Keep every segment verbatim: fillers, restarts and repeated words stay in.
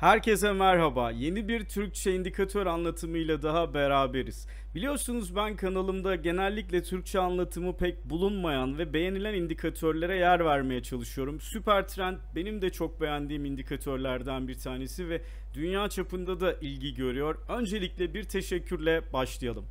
Herkese merhaba. Yeni bir Türkçe indikatör anlatımıyla daha beraberiz. Biliyorsunuz ben kanalımda genellikle Türkçe anlatımı pek bulunmayan ve beğenilen indikatörlere yer vermeye çalışıyorum. Süpertrend benim de çok beğendiğim indikatörlerden bir tanesi ve dünya çapında da ilgi görüyor. Öncelikle bir teşekkürle başlayalım.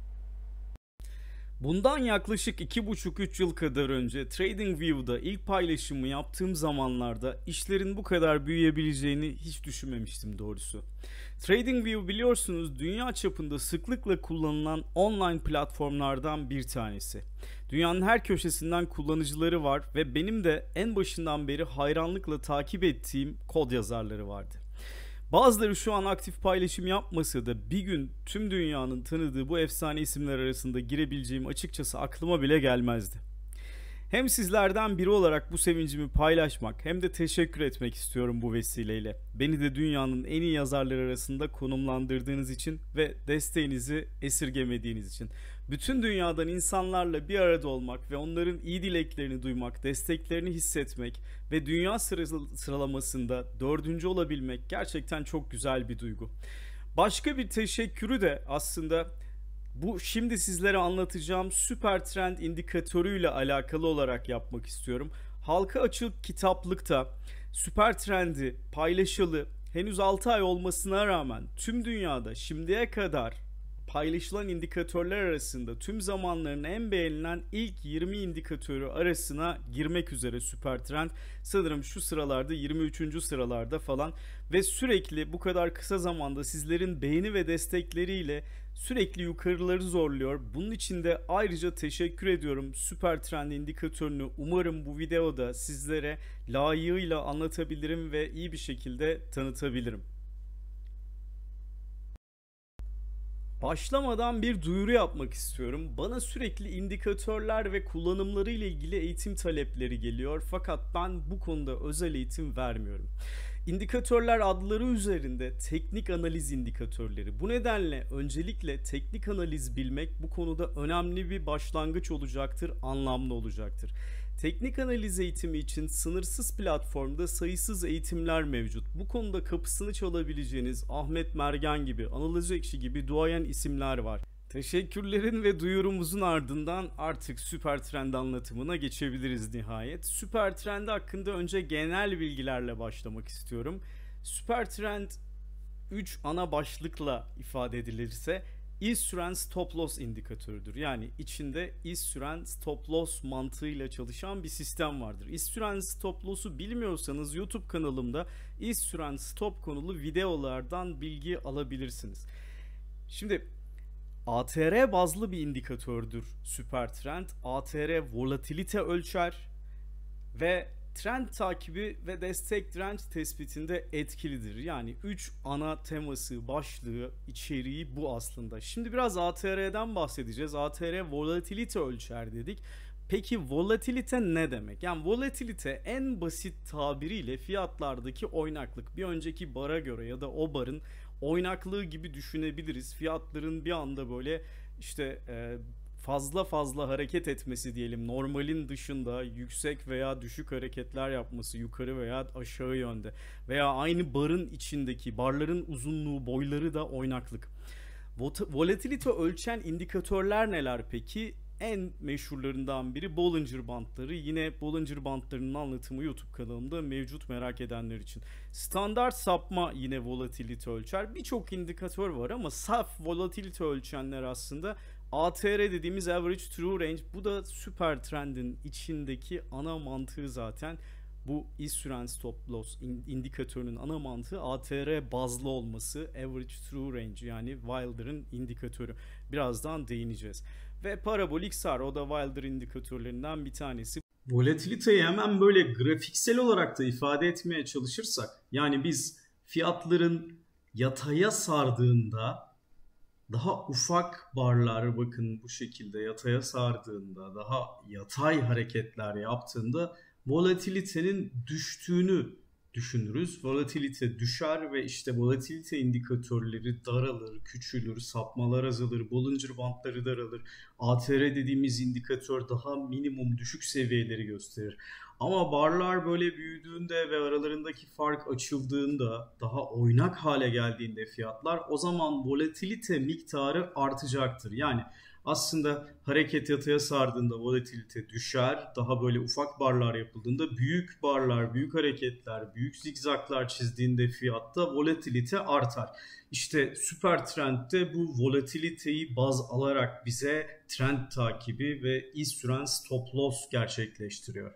Bundan yaklaşık iki buçuk üç yıl kadar önce TradingView'da ilk paylaşımı yaptığım zamanlarda işlerin bu kadar büyüyebileceğini hiç düşünmemiştim doğrusu. TradingView biliyorsunuz dünya çapında sıklıkla kullanılan online platformlardan bir tanesi. Dünyanın her köşesinden kullanıcıları var ve benim de en başından beri hayranlıkla takip ettiğim kod yazarları vardı. Bazıları şu an aktif paylaşım yapmasa da bir gün tüm dünyanın tanıdığı bu efsane isimler arasında girebileceğim açıkçası aklıma bile gelmezdi. Hem sizlerden biri olarak bu sevincimi paylaşmak hem de teşekkür etmek istiyorum bu vesileyle. Beni de dünyanın en iyi yazarları arasında konumlandırdığınız için ve desteğinizi esirgemediğiniz için. Bütün dünyadan insanlarla bir arada olmak ve onların iyi dileklerini duymak, desteklerini hissetmek ve dünya sıralamasında dördüncü olabilmek gerçekten çok güzel bir duygu. Başka bir teşekkürü de aslında bu şimdi sizlere anlatacağım süper trend indikatörüyle alakalı olarak yapmak istiyorum. Halka açık kitaplıkta süper trendi paylaşılı henüz altı ay olmasına rağmen tüm dünyada şimdiye kadar paylaşılan indikatörler arasında tüm zamanların en beğenilen ilk yirmi indikatörü arasına girmek üzere Süpertrend. Sanırım şu sıralarda yirmi üçüncü sıralarda falan ve sürekli bu kadar kısa zamanda sizlerin beğeni ve destekleriyle sürekli yukarıları zorluyor. Bunun için de ayrıca teşekkür ediyorum Süpertrend indikatörünü. Umarım bu videoda sizlere layığıyla anlatabilirim ve iyi bir şekilde tanıtabilirim. Başlamadan bir duyuru yapmak istiyorum. Bana sürekli indikatörler ve kullanımları ile ilgili eğitim talepleri geliyor. Fakat ben bu konuda özel eğitim vermiyorum. İndikatörler adları üzerinde teknik analiz indikatörleri. Bu nedenle öncelikle teknik analiz bilmek bu konuda önemli bir başlangıç olacaktır, anlamlı olacaktır. Teknik analiz eğitimi için sınırsız platformda sayısız eğitimler mevcut. Bu konuda kapısını çalabileceğiniz Ahmet Mergen gibi, Anıl Ekşi gibi duayen isimler var. Teşekkürlerin ve duyurumuzun ardından artık süper trend anlatımına geçebiliriz nihayet. Süper trend hakkında önce genel bilgilerle başlamak istiyorum. Süper trend üç ana başlıkla ifade edilirse iz süren stop loss indikatörüdür. Yani içinde iz süren stop loss mantığıyla çalışan bir sistem vardır. İz süren stop loss'u bilmiyorsanız YouTube kanalımda iz süren stop konulu videolardan bilgi alabilirsiniz. Şimdi A T R bazlı bir indikatördür süper trend. A T R volatilite ölçer ve trend takibi ve destek direnç tespitinde etkilidir. Yani üç ana teması, başlığı, içeriği bu aslında. Şimdi biraz A T R'den bahsedeceğiz. A T R volatilite ölçer dedik. Peki volatilite ne demek? Yani volatilite en basit tabiriyle fiyatlardaki oynaklık. Bir önceki bara göre ya da o barın oynaklığı gibi düşünebiliriz. Fiyatların bir anda böyle işte e, fazla fazla hareket etmesi diyelim, normalin dışında yüksek veya düşük hareketler yapması yukarı veya aşağı yönde veya aynı barın içindeki barların uzunluğu, boyları da oynaklık. Volatilite ölçen indikatörler neler peki? En meşhurlarından biri Bollinger Bandları. Yine Bollinger Bandlarının anlatımı YouTube kanalımda mevcut merak edenler için. Standart sapma yine volatilite ölçer. Birçok indikatör var ama saf volatilite ölçenler aslında A T R dediğimiz Average True Range. Bu da süper trendin içindeki ana mantığı zaten. Bu iz süren stop loss indikatörünün ana mantığı A T R bazlı olması. Average True Range yani Wilder'ın indikatörü. Birazdan değineceğiz. Ve parabolik S A R, o da Wilder indikatörlerinden bir tanesi. Volatiliteyi hemen böyle grafiksel olarak da ifade etmeye çalışırsak, yani biz fiyatların yataya sardığında daha ufak barlar, bakın bu şekilde yataya sardığında, daha yatay hareketler yaptığında volatilitenin düştüğünü düşünürüz. Volatilite düşer ve işte volatilite indikatörleri daralır, küçülür, sapmalar azalır, Bollinger Bandları daralır. A T R dediğimiz indikatör daha minimum düşük seviyeleri gösterir. Ama barlar böyle büyüdüğünde ve aralarındaki fark açıldığında, daha oynak hale geldiğinde fiyatlar, o zaman volatilite miktarı artacaktır. Yani aslında hareket yataya sardığında volatilite düşer. Daha böyle ufak barlar yapıldığında, büyük barlar, büyük hareketler, büyük zigzaklar çizdiğinde fiyatta volatilite artar. İşte süper trendde bu volatiliteyi baz alarak bize trend takibi ve iz süren stop loss gerçekleştiriyor.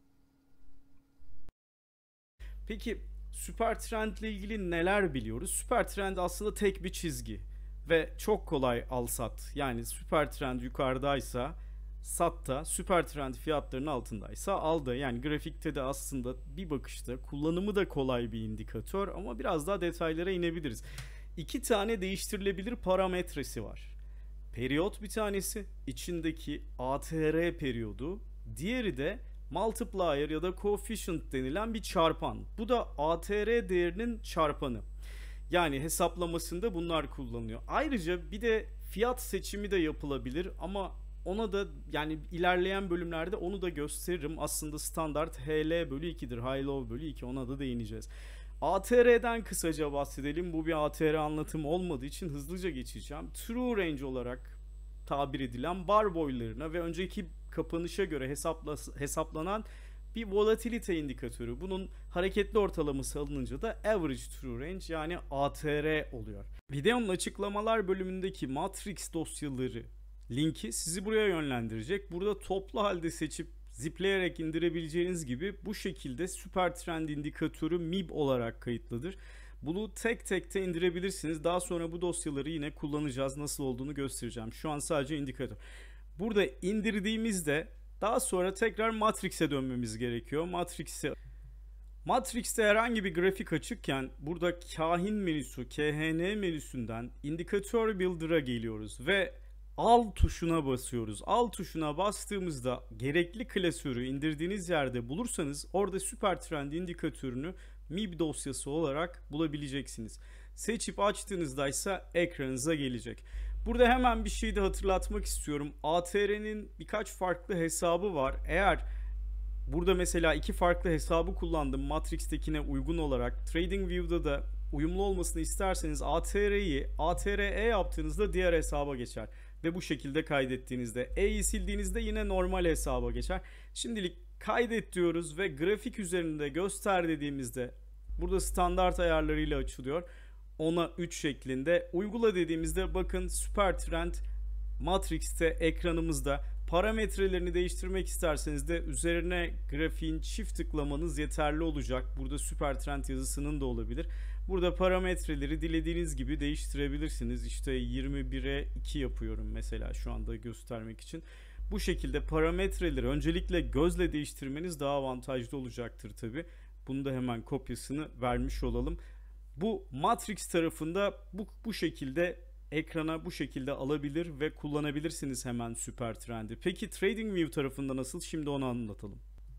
Peki süper trend ile ilgili neler biliyoruz? Süper trend aslında tek bir çizgi ve çok kolay al sat. Yani süper trend yukarıdaysa sat da, süper trend fiyatlarının altındaysa al da. Yani grafikte de aslında bir bakışta kullanımı da kolay bir indikatör ama biraz daha detaylara inebiliriz. İki tane değiştirilebilir parametresi var. Periyot bir tanesi, içindeki A T R periyodu, diğeri de multiplier ya da coefficient denilen bir çarpan. Bu da A T R değerinin çarpanı. Yani hesaplamasında bunlar kullanılıyor. Ayrıca bir de fiyat seçimi de yapılabilir ama ona da yani ilerleyen bölümlerde onu da gösteririm. Aslında standart H L bölü iki'dir. High Low bölü iki, ona da değineceğiz. A T R'den kısaca bahsedelim. Bu bir A T R anlatımı olmadığı için hızlıca geçeceğim. True range olarak tabir edilen bar boylarına ve önceki kapanışa göre hesapla, hesaplanan bir volatilite indikatörü. Bunun hareketli ortalaması alınınca da average true range yani A T R oluyor. Videonun açıklamalar bölümündeki Matrix dosyaları linki sizi buraya yönlendirecek. Burada toplu halde seçip zipleyerek indirebileceğiniz gibi bu şekilde süper trend indikatörü M I B olarak kayıtlıdır. Bunu tek tek de indirebilirsiniz. Daha sonra bu dosyaları yine kullanacağız. Nasıl olduğunu göstereceğim. Şu an sadece indikatör. Burada indirdiğimizde daha sonra tekrar Matrix'e dönmemiz gerekiyor. Matrix'e Matrix'te herhangi bir grafik açıkken burada kahin menüsü, K H N menüsünden indikatör builder'a geliyoruz ve al tuşuna basıyoruz. Al tuşuna bastığımızda gerekli klasörü indirdiğiniz yerde bulursanız orada süper trend indikatörünü M I B dosyası olarak bulabileceksiniz. Seçip açtığınızda ise ekranınıza gelecek. Burada hemen bir şey de hatırlatmak istiyorum. A T R'nin birkaç farklı hesabı var. Eğer burada mesela iki farklı hesabı kullandım Matrix'tekine uygun olarak, TradingView'da da uyumlu olmasını isterseniz A T R'yi A T R E yaptığınızda diğer hesaba geçer. Ve bu şekilde kaydettiğinizde E'yi sildiğinizde yine normal hesaba geçer. Şimdilik kaydet diyoruz ve grafik üzerinde göster dediğimizde burada standart ayarlarıyla açılıyor. Ona üç şeklinde uygula dediğimizde bakın süper trend Matrix'te ekranımızda. Parametrelerini değiştirmek isterseniz de üzerine grafiğin çift tıklamanız yeterli olacak. Burada süper trend yazısının da olabilir. Burada parametreleri dilediğiniz gibi değiştirebilirsiniz. İşte yirmi bire iki yapıyorum mesela şu anda göstermek için. Bu şekilde parametreleri öncelikle gözle değiştirmeniz daha avantajlı olacaktır tabi. Bunu da hemen kopyasını vermiş olalım. Bu Matrix tarafında bu, bu şekilde ekrana bu şekilde alabilir ve kullanabilirsiniz hemen süper trendi. Peki TradingView tarafında nasıl? Şimdi onu anlatalım.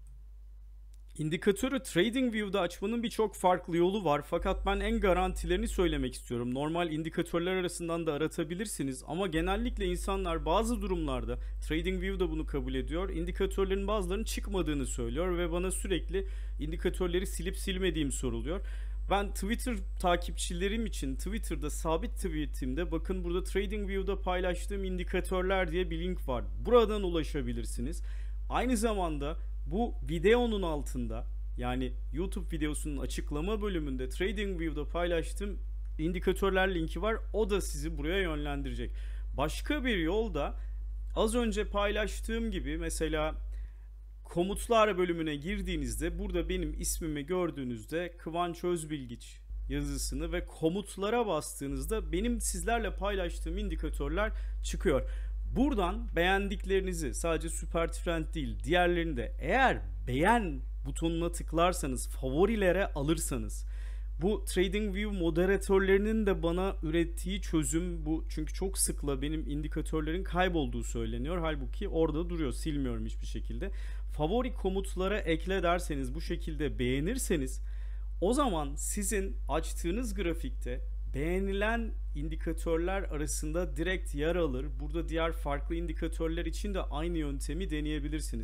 İndikatörü TradingView'da açmanın birçok farklı yolu var fakat ben en garantilerini söylemek istiyorum. Normal indikatörler arasından da aratabilirsiniz ama genellikle insanlar bazı durumlarda, TradingView da bunu kabul ediyor, indikatörlerin bazılarının çıkmadığını söylüyor ve bana sürekli indikatörleri silip silmediğim soruluyor. Ben Twitter takipçilerim için Twitter'da sabit tweetimde bakın burada TradingView'da paylaştığım indikatörler diye bir link var. Buradan ulaşabilirsiniz. Aynı zamanda bu videonun altında yani YouTube videosunun açıklama bölümünde TradingView'da paylaştığım indikatörler linki var. O da sizi buraya yönlendirecek. Başka bir yol da az önce paylaştığım gibi mesela komutlar bölümüne girdiğinizde burada benim ismimi gördüğünüzde Kıvanç Özbilgiç yazısını ve komutlara bastığınızda benim sizlerle paylaştığım indikatörler çıkıyor. Buradan beğendiklerinizi sadece süper trend değil diğerlerini de eğer beğen butonuna tıklarsanız favorilere alırsanız bu TradingView moderatörlerinin de bana ürettiği çözüm bu. Çünkü çok sıkla benim indikatörlerin kaybolduğu söyleniyor. Halbuki orada duruyor. Silmiyorum hiçbir şekilde. Favori komutlara ekle derseniz bu şekilde beğenirseniz o zaman sizin açtığınız grafikte beğenilen indikatörler arasında direkt yer alır. Burada diğer farklı indikatörler için de aynı yöntemi deneyebilirsiniz.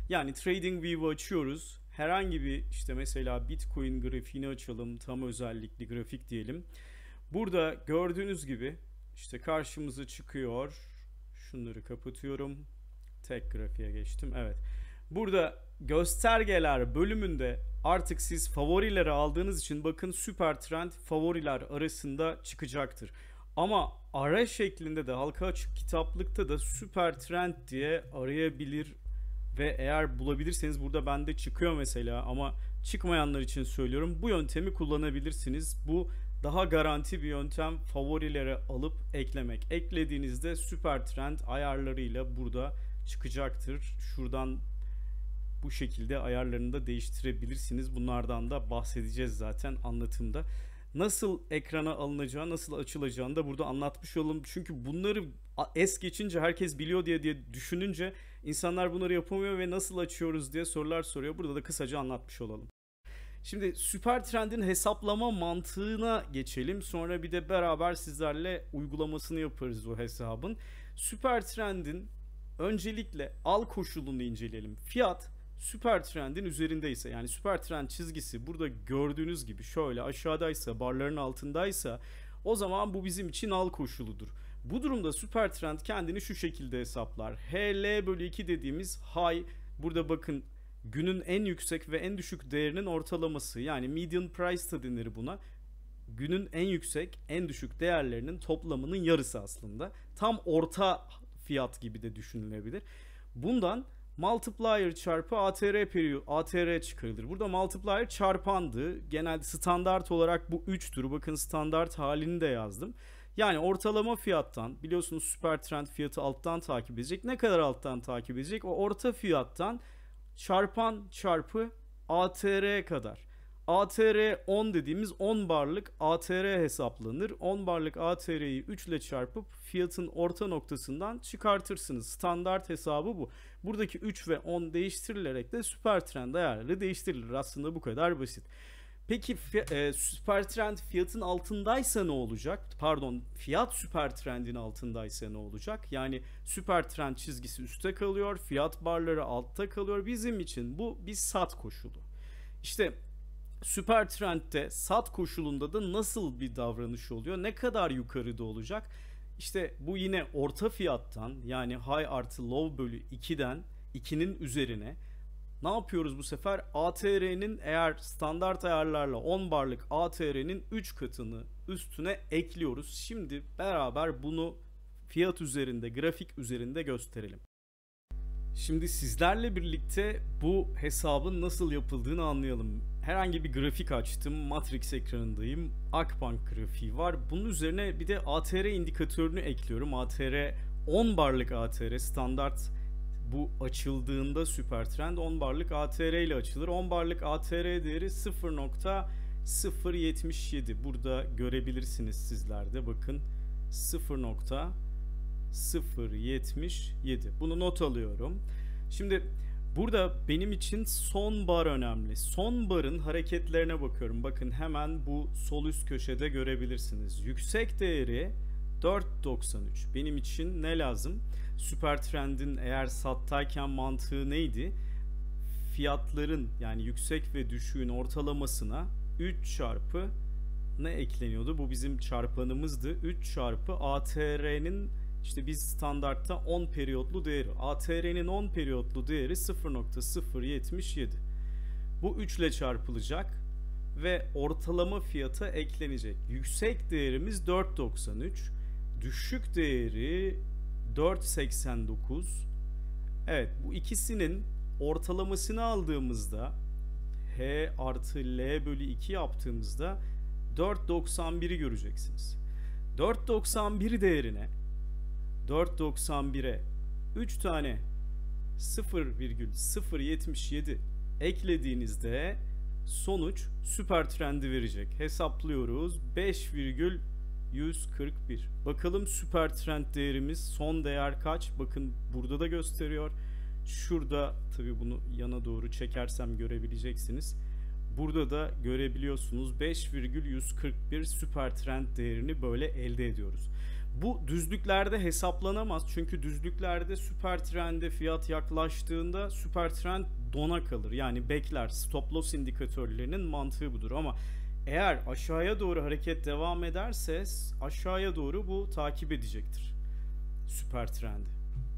Yani TradingView'u açıyoruz. Herhangi bir işte mesela Bitcoin grafiğini açalım. Tam özellikli grafik diyelim. Burada gördüğünüz gibi işte karşımıza çıkıyor. Şunları kapatıyorum. Tek grafiğe geçtim. Evet. Burada göstergeler bölümünde artık siz favorileri aldığınız için bakın süper trend favoriler arasında çıkacaktır. Ama ara şeklinde de halka açık kitaplıkta da süper trend diye arayabilir ve eğer bulabilirseniz burada bende çıkıyor mesela ama çıkmayanlar için söylüyorum. Bu yöntemi kullanabilirsiniz. Bu daha garanti bir yöntem, favorilere alıp eklemek. Eklediğinizde süper trend ayarlarıyla burada çıkacaktır. Şuradan bu şekilde ayarlarını da değiştirebilirsiniz. Bunlardan da bahsedeceğiz zaten anlatımda. Nasıl ekrana alınacağı, nasıl açılacağını da burada anlatmış olalım. Çünkü bunları es geçince herkes biliyor diye diye düşününce insanlar bunları yapamıyor ve nasıl açıyoruz diye sorular soruyor. Burada da kısaca anlatmış olalım. Şimdi süper trendin hesaplama mantığına geçelim. Sonra bir de beraber sizlerle uygulamasını yaparız o hesabın. Süper trendin öncelikle al koşulunu inceleyelim. Fiyat süper trendin üzerindeyse, yani süper trend çizgisi burada gördüğünüz gibi şöyle aşağıdaysa, barların altındaysa, o zaman bu bizim için al koşuludur. Bu durumda süper trend kendini şu şekilde hesaplar. H L bölü iki dediğimiz high, burada bakın günün en yüksek ve en düşük değerinin ortalaması, yani median price da denir buna. Günün en yüksek, en düşük değerlerinin toplamının yarısı aslında. Tam orta fiyat gibi de düşünülebilir. Bundan multiplier çarpı A T R period A T R çıkarılır. Burada multiplier çarpandı. Genelde standart olarak bu üçtür. Bakın standart halini de yazdım. Yani ortalama fiyattan, biliyorsunuz süper trend fiyatı alttan takip edecek. Ne kadar alttan takip edecek? O orta fiyattan çarpan çarpı A T R kadar. A T R on dediğimiz on barlık A T R hesaplanır. on barlık A T R'yi üç ile çarpıp fiyatın orta noktasından çıkartırsınız. Standart hesabı bu. Buradaki üç ve on değiştirilerek de süper trend ayarları değiştirilir. Aslında bu kadar basit. Peki e, süper trend fiyatın altındaysa ne olacak? Pardon, fiyat süper trendin altındaysa ne olacak? Yani süper trend çizgisi üstte kalıyor, fiyat barları altta kalıyor. Bizim için bu bir sat koşulu. İşte süper trendde sat koşulunda da nasıl bir davranış oluyor? Ne kadar yukarıda olacak? İşte bu yine orta fiyattan, yani high artı low bölü ikiden ikinin üzerine ne yapıyoruz bu sefer? A T R'nin eğer standart ayarlarla on barlık A T R'nin üç katını üstüne ekliyoruz. Şimdi beraber bunu fiyat üzerinde, grafik üzerinde gösterelim. Şimdi sizlerle birlikte bu hesabın nasıl yapıldığını anlayalım. Herhangi bir grafik açtım. Matrix ekranındayım. Akbank grafiği var. Bunun üzerine bir de A T R indikatörünü ekliyorum. A T R on barlık A T R standart, bu açıldığında süper trend on barlık A T R ile açılır. on barlık A T R değeri sıfır nokta sıfır yetmiş yedi. Burada görebilirsiniz sizler de. Bakın sıfır nokta sıfır yetmiş yedi. Bunu not alıyorum. Şimdi burada benim için son bar önemli. Son barın hareketlerine bakıyorum. Bakın hemen bu sol üst köşede görebilirsiniz. Yüksek değeri dört nokta doksan üç. Benim için ne lazım? Süper trendin eğer sattayken mantığı neydi? Fiyatların, yani yüksek ve düşüğün ortalamasına üç çarpı ne ekleniyordu? Bu bizim çarpanımızdı. üç çarpı A T R'nin, işte biz standartta on periyotlu değeri. A T R'nin on periyotlu değeri sıfır nokta sıfır yetmiş yedi. Bu üç ile çarpılacak ve ortalama fiyata eklenecek. Yüksek değerimiz dört nokta doksan üç. Düşük değeri dört nokta seksen dokuz. Evet, bu ikisinin ortalamasını aldığımızda H artı L bölü iki yaptığımızda dört nokta doksan bir'i göreceksiniz. dört nokta doksan bir değerine dört nokta doksan bir'e üç tane sıfır virgül sıfır yetmiş yedi eklediğinizde sonuç süper trendi verecek. Hesaplıyoruz. beş virgül yüz kırk bir. Bakalım süper trend değerimiz, son değer kaç? Bakın burada da gösteriyor. Şurada tabii bunu yana doğru çekersem görebileceksiniz. Burada da görebiliyorsunuz beş virgül yüz kırk bir süper trend değerini böyle elde ediyoruz. Bu düzlüklerde hesaplanamaz çünkü düzlüklerde süper trende fiyat yaklaştığında süper trend dona kalır. Yani bekler. Stop loss indikatörlerinin mantığı budur ama eğer aşağıya doğru hareket devam ederse aşağıya doğru bu takip edecektir süper trendi.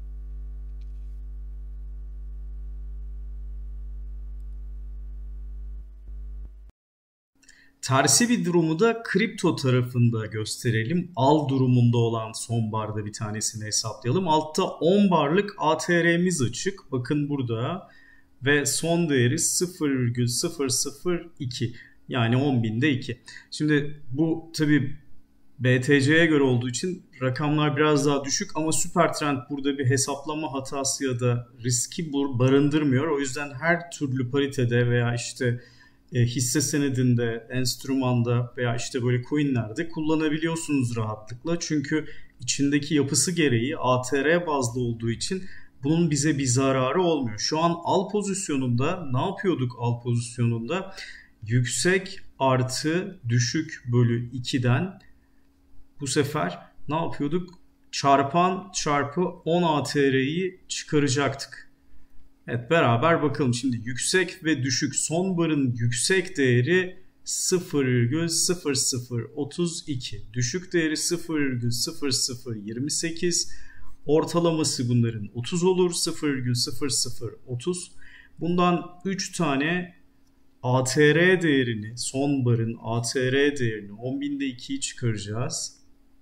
Tersi bir durumu da kripto tarafında gösterelim. Al durumunda olan son barda bir tanesini hesaplayalım. Altta on barlık A T R'miz açık. Bakın burada ve son değeri sıfır virgül sıfır sıfır iki. Yani on binde iki. Şimdi bu tabi B T C'ye göre olduğu için rakamlar biraz daha düşük ama süper trend burada bir hesaplama hatası ya da riski barındırmıyor. O yüzden her türlü paritede veya işte hisse senedinde, enstrümanda veya işte böyle coinlerde kullanabiliyorsunuz rahatlıkla. Çünkü içindeki yapısı gereği A T R bazlı olduğu için bunun bize bir zararı olmuyor. Şu an al pozisyonunda ne yapıyorduk al pozisyonunda? Yüksek artı düşük bölü ikiden bu sefer ne yapıyorduk? Çarpan çarpı on A T R'yi çıkaracaktık. Evet, beraber bakalım. Şimdi yüksek ve düşük son barın yüksek değeri sıfır virgül sıfır sıfır otuz iki. Düşük değeri sıfır virgül sıfır sıfır yirmi sekiz. Ortalaması bunların otuz olur. sıfır virgül sıfır sıfır otuz. Bundan üç tane A T R değerini, son barın A T R değerini on binde ikiyi çıkaracağız.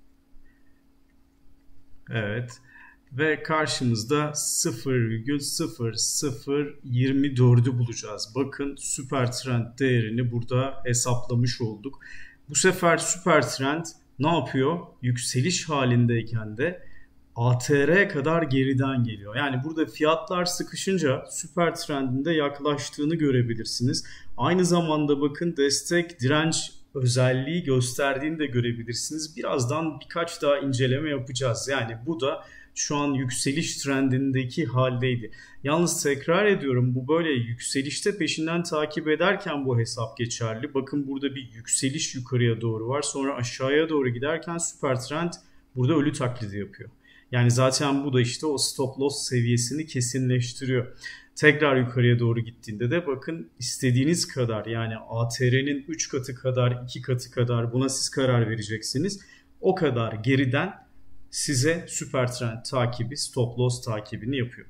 Evet. Ve karşımızda sıfır virgül sıfır sıfır yirmi dördü bulacağız. Bakın süper trend değerini burada hesaplamış olduk. Bu sefer süper trend ne yapıyor? Yükseliş halindeyken de A T R kadar geriden geliyor. Yani burada fiyatlar sıkışınca süper trendin de yaklaştığını görebilirsiniz. Aynı zamanda bakın destek direnç özelliği gösterdiğini de görebilirsiniz. Birazdan birkaç daha inceleme yapacağız. Yani bu da şu an yükseliş trendindeki haldeydi. Yalnız tekrar ediyorum, bu böyle yükselişte peşinden takip ederken bu hesap geçerli. Bakın burada bir yükseliş yukarıya doğru var. Sonra aşağıya doğru giderken süper trend burada ölü taklidi yapıyor. Yani zaten bu da işte o stop loss seviyesini kesinleştiriyor. Tekrar yukarıya doğru gittiğinde de bakın istediğiniz kadar, yani A T R'nin üç katı kadar, iki katı kadar, buna siz karar vereceksiniz. O kadar geriden size süper trend takibi, stop loss takibini yapıyor.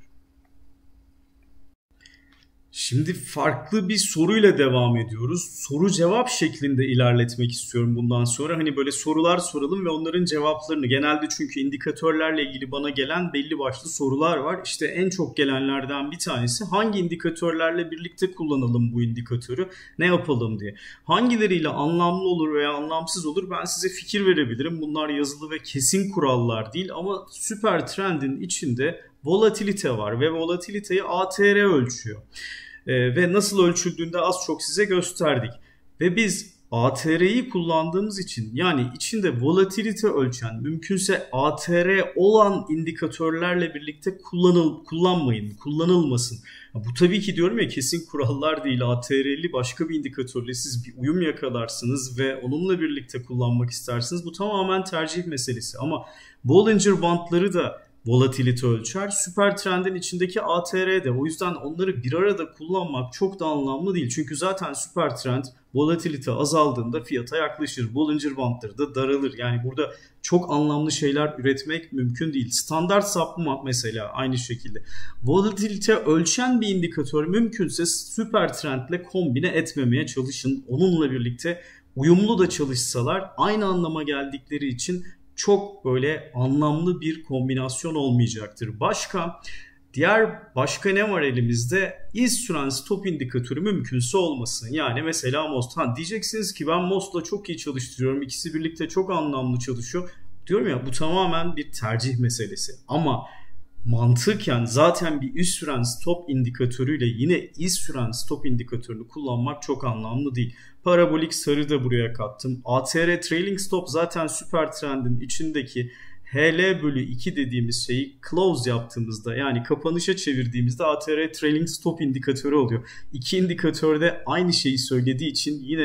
Şimdi farklı bir soruyla devam ediyoruz. Soru cevap şeklinde ilerletmek istiyorum bundan sonra. Hani böyle sorular soralım ve onların cevaplarını. Genelde çünkü indikatörlerle ilgili bana gelen belli başlı sorular var. İşte en çok gelenlerden bir tanesi hangi indikatörlerle birlikte kullanalım bu indikatörü, ne yapalım diye. Hangileriyle anlamlı olur veya anlamsız olur ben size fikir verebilirim. Bunlar yazılı ve kesin kurallar değil ama süper trendin içinde volatilite var ve volatiliteyi A T R ölçüyor. Ee, ve nasıl ölçüldüğünde az çok size gösterdik. Ve biz A T R'yi kullandığımız için, yani içinde volatilite ölçen, mümkünse A T R olan indikatörlerle birlikte kullanıl kullanmayın, kullanılmasın. Bu tabii ki diyorum ya kesin kurallar değil. A T R'li başka bir indikatörle siz bir uyum yakalarsınız ve onunla birlikte kullanmak istersiniz. Bu tamamen tercih meselesi ama Bollinger Bandları da volatilite ölçer. Süper trendin içindeki A T R de. O yüzden onları bir arada kullanmak çok da anlamlı değil. Çünkü zaten süper trend volatilite azaldığında fiyata yaklaşır. Bollinger Bandları da daralır. Yani burada çok anlamlı şeyler üretmek mümkün değil. Standart sapma mesela aynı şekilde. Volatilite ölçen bir indikatör mümkünse süper trendle kombine etmemeye çalışın. Onunla birlikte uyumlu da çalışsalar aynı anlama geldikleri için çok böyle anlamlı bir kombinasyon olmayacaktır. Başka, diğer başka ne var elimizde? İz süren stop indikatörü mümkünse olmasın. Yani mesela M O S. Ha, diyeceksiniz ki ben M O S'la çok iyi çalıştırıyorum. İkisi birlikte çok anlamlı çalışıyor. Diyorum ya bu tamamen bir tercih meselesi. Ama mantıken zaten bir üst süren stop indikatörüyle yine iz süren stop indikatörünü kullanmak çok anlamlı değil. Parabolik sarı da buraya kattım. A T R trailing stop zaten süper trendin içindeki H L bölü iki dediğimiz şeyi close yaptığımızda, yani kapanışa çevirdiğimizde A T R trailing stop indikatörü oluyor. İki indikatörde aynı şeyi söylediği için yine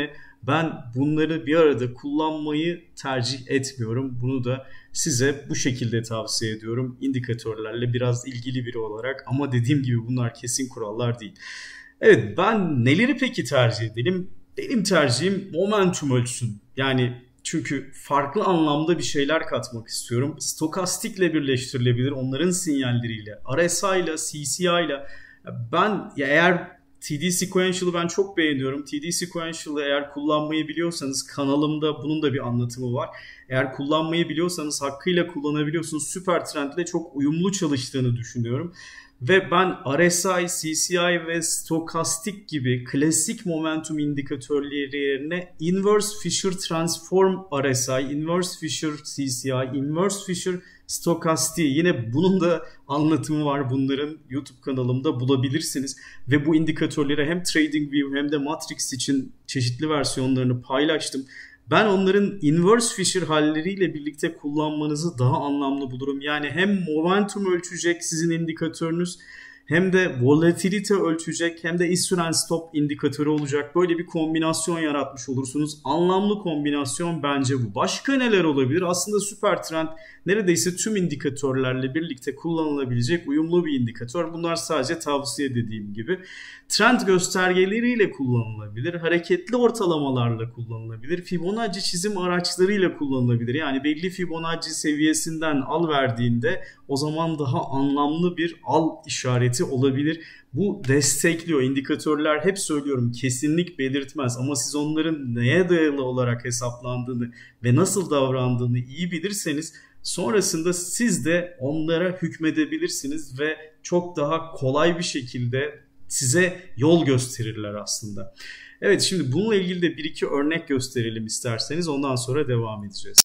Ben bunları bir arada kullanmayı tercih etmiyorum. Bunu da size bu şekilde tavsiye ediyorum. İndikatörlerle biraz ilgili biri olarak, ama dediğim gibi bunlar kesin kurallar değil. Evet, ben neleri peki tercih edelim? Benim tercihim momentum ölçsün. Yani çünkü farklı anlamda bir şeyler katmak istiyorum. Stokastikle birleştirilebilir, onların sinyalleriyle, R S I ile, C C I ile. Ben ya eğer T D Sequential'ı ben çok beğeniyorum. T D Sequential'ı eğer kullanmayı biliyorsanız, kanalımda bunun da bir anlatımı var. Eğer kullanmayı biliyorsanız, hakkıyla kullanabiliyorsunuz. Supertrend'le çok uyumlu çalıştığını düşünüyorum. Ve ben R S I, C C I ve stokastik gibi klasik momentum indikatörleri yerine Inverse Fisher Transform R S I, Inverse Fisher C C I, Inverse Fisher stokastik, yine bunun da anlatımı var, bunların YouTube kanalımda bulabilirsiniz. Ve bu indikatörleri hem TradingView hem de Matrix için çeşitli versiyonlarını paylaştım. Ben onların inverse Fisher halleriyle birlikte kullanmanızı daha anlamlı bulurum. Yani hem momentum ölçecek sizin indikatörünüz, hem de volatilite ölçecek, hem de issuance stop indikatörü olacak. Böyle bir kombinasyon yaratmış olursunuz. Anlamlı kombinasyon bence bu. Başka neler olabilir? Aslında Supertrend neredeyse tüm indikatörlerle birlikte kullanılabilecek uyumlu bir indikatör. Bunlar sadece tavsiye dediğim gibi. Trend göstergeleriyle kullanılabilir. Hareketli ortalamalarla kullanılabilir. Fibonacci çizim araçlarıyla kullanılabilir. Yani belli Fibonacci seviyesinden al verdiğinde o zaman daha anlamlı bir al işareti olabilir. Bu destekliyor. İndikatörler, hep söylüyorum, kesinlik belirtmez, ama siz onların neye dayalı olarak hesaplandığını ve nasıl davrandığını iyi bilirseniz sonrasında siz de onlara hükmedebilirsiniz ve çok daha kolay bir şekilde size yol gösterirler aslında. Evet, şimdi bununla ilgili de bir iki örnek gösterelim isterseniz, ondan sonra devam edeceğiz.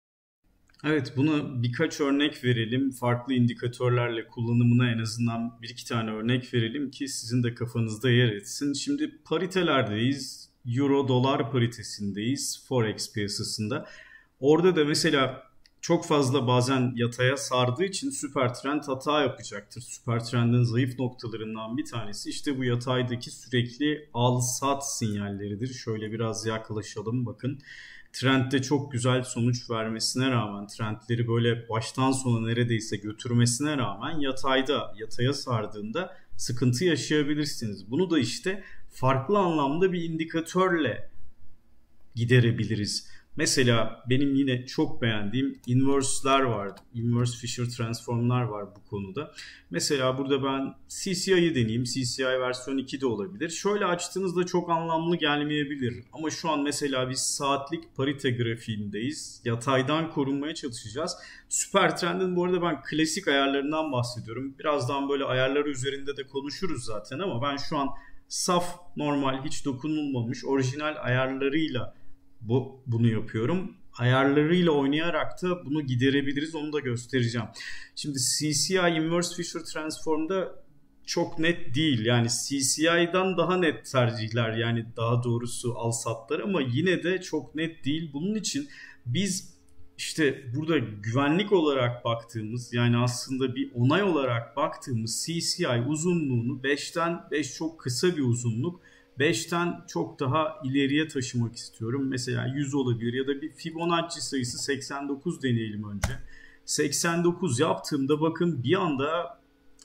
Evet, buna birkaç örnek verelim. Farklı indikatörlerle kullanımına en azından bir iki tane örnek verelim ki sizin de kafanızda yer etsin. Şimdi paritelerdeyiz. Euro dolar paritesindeyiz. Forex piyasasında. Orada da mesela çok fazla bazen yataya sardığı için Supertrend hata yapacaktır. Supertrend'in zayıf noktalarından bir tanesi işte bu yataydaki sürekli al-sat sinyalleridir. Şöyle biraz yaklaşalım, bakın. Trendde çok güzel sonuç vermesine rağmen, trendleri böyle baştan sona neredeyse götürmesine rağmen yatayda, yataya sardığında sıkıntı yaşayabilirsiniz. Bunu da işte farklı anlamda bir indikatörle giderebiliriz. Mesela benim yine çok beğendiğim inverse'ler var. Inverse Fisher transform'lar var bu konuda. Mesela burada ben C C I'yi deneyeyim. C C I versiyon iki de olabilir. Şöyle açtığınızda çok anlamlı gelmeyebilir. Ama şu an mesela biz saatlik parite grafiğindeyiz. Yataydan korunmaya çalışacağız. Supertrend'in bu arada ben klasik ayarlarından bahsediyorum. Birazdan böyle ayarları üzerinde de konuşuruz zaten, ama ben şu an saf, normal, hiç dokunulmamış, orijinal ayarlarıyla Bu, bunu yapıyorum. Ayarlarıyla oynayarak da bunu giderebiliriz. Onu da göstereceğim. Şimdi C C I Inverse Fisher Transform'da çok net değil. Yani C C I'dan daha net tercihler, yani daha doğrusu al satlar, ama yine de çok net değil. Bunun için biz işte burada güvenlik olarak baktığımız, yani aslında bir onay olarak baktığımız C C I uzunluğunu beşten beş çok kısa bir uzunluk, beşten çok daha ileriye taşımak istiyorum. Mesela yüz olabilir ya da bir Fibonacci sayısı seksen dokuz deneyelim önce. seksen dokuz yaptığımda bakın bir anda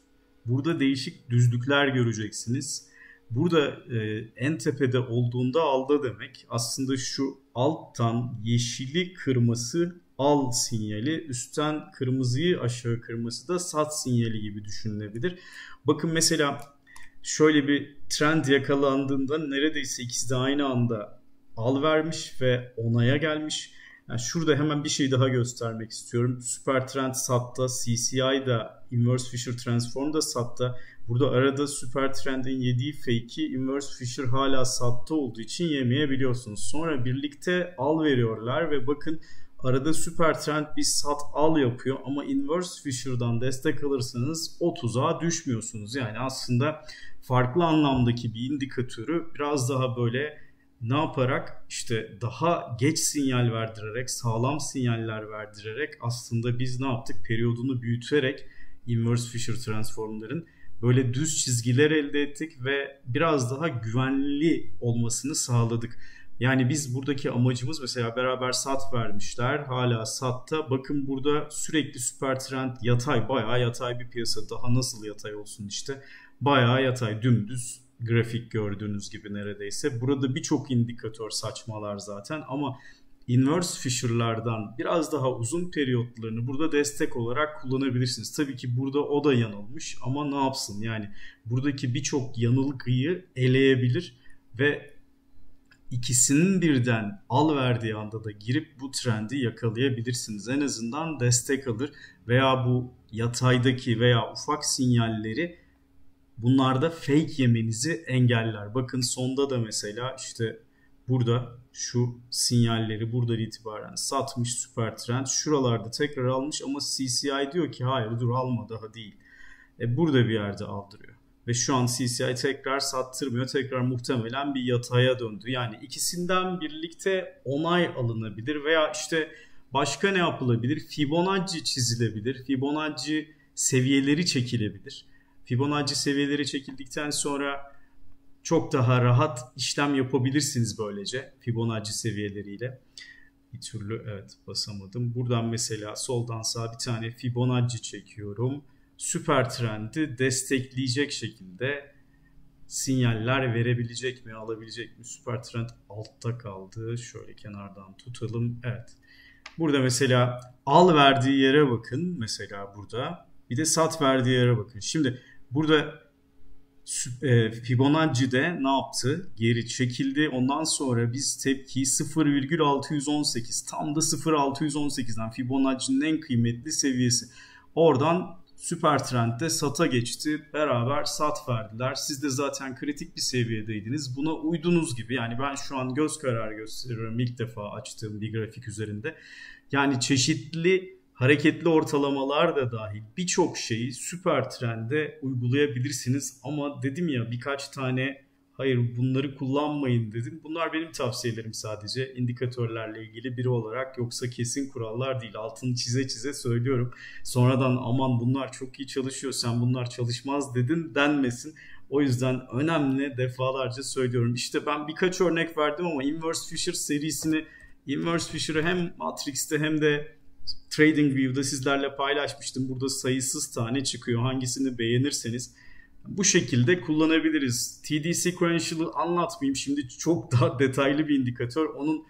burada değişik düzlükler göreceksiniz. Burada e, en tepede olduğunda alda demek. Aslında şu alttan yeşili kırması al sinyali, üstten kırmızıyı aşağı kırması da sat sinyali gibi düşünülebilir. Bakın mesela şöyle bir trend yakalandığında neredeyse ikisi de aynı anda al vermiş ve onaya gelmiş. Yani şurada hemen bir şey daha göstermek istiyorum. Supertrend satta, C C I'da, Inverse Fisher Transform da satta. Burada arada Supertrend'in yediği fake'i Inverse Fisher hala satta olduğu için yemeyebiliyorsunuz. Sonra birlikte al veriyorlar ve bakın arada Supertrend bir sat al yapıyor, ama Inverse Fisher'dan destek alırsanız o tuzağa düşmüyorsunuz. Yani aslında farklı anlamdaki bir indikatörü biraz daha böyle ne yaparak, işte daha geç sinyal verdirerek, sağlam sinyaller verdirerek aslında biz ne yaptık? Periyodunu büyüterek Inverse Fisher transformların böyle düz çizgiler elde ettik ve biraz daha güvenli olmasını sağladık. Yani biz buradaki amacımız, mesela beraber sat vermişler. Hala satta. Bakın burada sürekli süper trend yatay. Bayağı yatay bir piyasa. Daha nasıl yatay olsun işte. Bayağı yatay. Dümdüz grafik gördüğünüz gibi neredeyse. Burada birçok indikatör saçmalar zaten ama inverse Fisher'lardan biraz daha uzun periyotlarını burada destek olarak kullanabilirsiniz. Tabii ki burada o da yanılmış ama ne yapsın? Yani buradaki birçok yanılgıyı eleyebilir ve ikisinin birden al verdiği anda da girip bu trendi yakalayabilirsiniz. En azından destek alır veya bu yataydaki veya ufak sinyalleri bunlarda fake yemenizi engeller. Bakın sonda da mesela işte burada şu sinyalleri buradan itibaren satmış süper trend. Şuralarda tekrar almış ama C C I diyor ki hayır dur alma daha değil. E burada bir yerde aldırıyor. Ve şu an C C I tekrar sattırmıyor. Tekrar muhtemelen bir yataya döndü. Yani ikisinden birlikte onay alınabilir veya işte başka ne yapılabilir? Fibonacci çizilebilir. Fibonacci seviyeleri çekilebilir. Fibonacci seviyeleri çekildikten sonra çok daha rahat işlem yapabilirsiniz böylece Fibonacci seviyeleriyle. Bir türlü evet basamadım. Buradan mesela soldan sağa bir tane Fibonacci çekiyorum. Süper trendi destekleyecek şekilde sinyaller verebilecek mi, alabilecek mi? Süper trend altta kaldı. Şöyle kenardan tutalım. Evet. Burada mesela al verdiği yere bakın. Mesela burada. Bir de sat verdiği yere bakın. Şimdi burada Fibonacci'de ne yaptı? Geri çekildi. Ondan sonra biz tepkiyi sıfır virgül altı yüz on sekiz, tam da sıfır virgül altı yüz on sekizden Fibonacci'nin en kıymetli seviyesi. Oradan süper trendde sata geçti. Beraber sat verdiler. Siz de zaten kritik bir seviyedeydiniz. Buna uydunuz gibi. Yani ben şu an göz kararı gösteriyorum. İlk defa açtığım bir grafik üzerinde. Yani çeşitli hareketli ortalamalar da dahil birçok şeyi süper trende uygulayabilirsiniz. Ama dedim ya birkaç tane hayır bunları kullanmayın dedim. Bunlar benim tavsiyelerim sadece indikatörlerle ilgili biri olarak, yoksa kesin kurallar değil. Altını çize çize söylüyorum. Sonradan aman bunlar çok iyi çalışıyor sen bunlar çalışmaz dedin denmesin. O yüzden önemli, defalarca söylüyorum. İşte ben birkaç örnek verdim ama Inverse Fisher serisini, Inverse Fisher'ı hem Matrix'te hem de TradingView'da sizlerle paylaşmıştım. Burada sayısız tane çıkıyor. Hangisini beğenirseniz bu şekilde kullanabiliriz. T D Sequential'ı anlatmayayım. Şimdi çok daha detaylı bir indikatör. Onun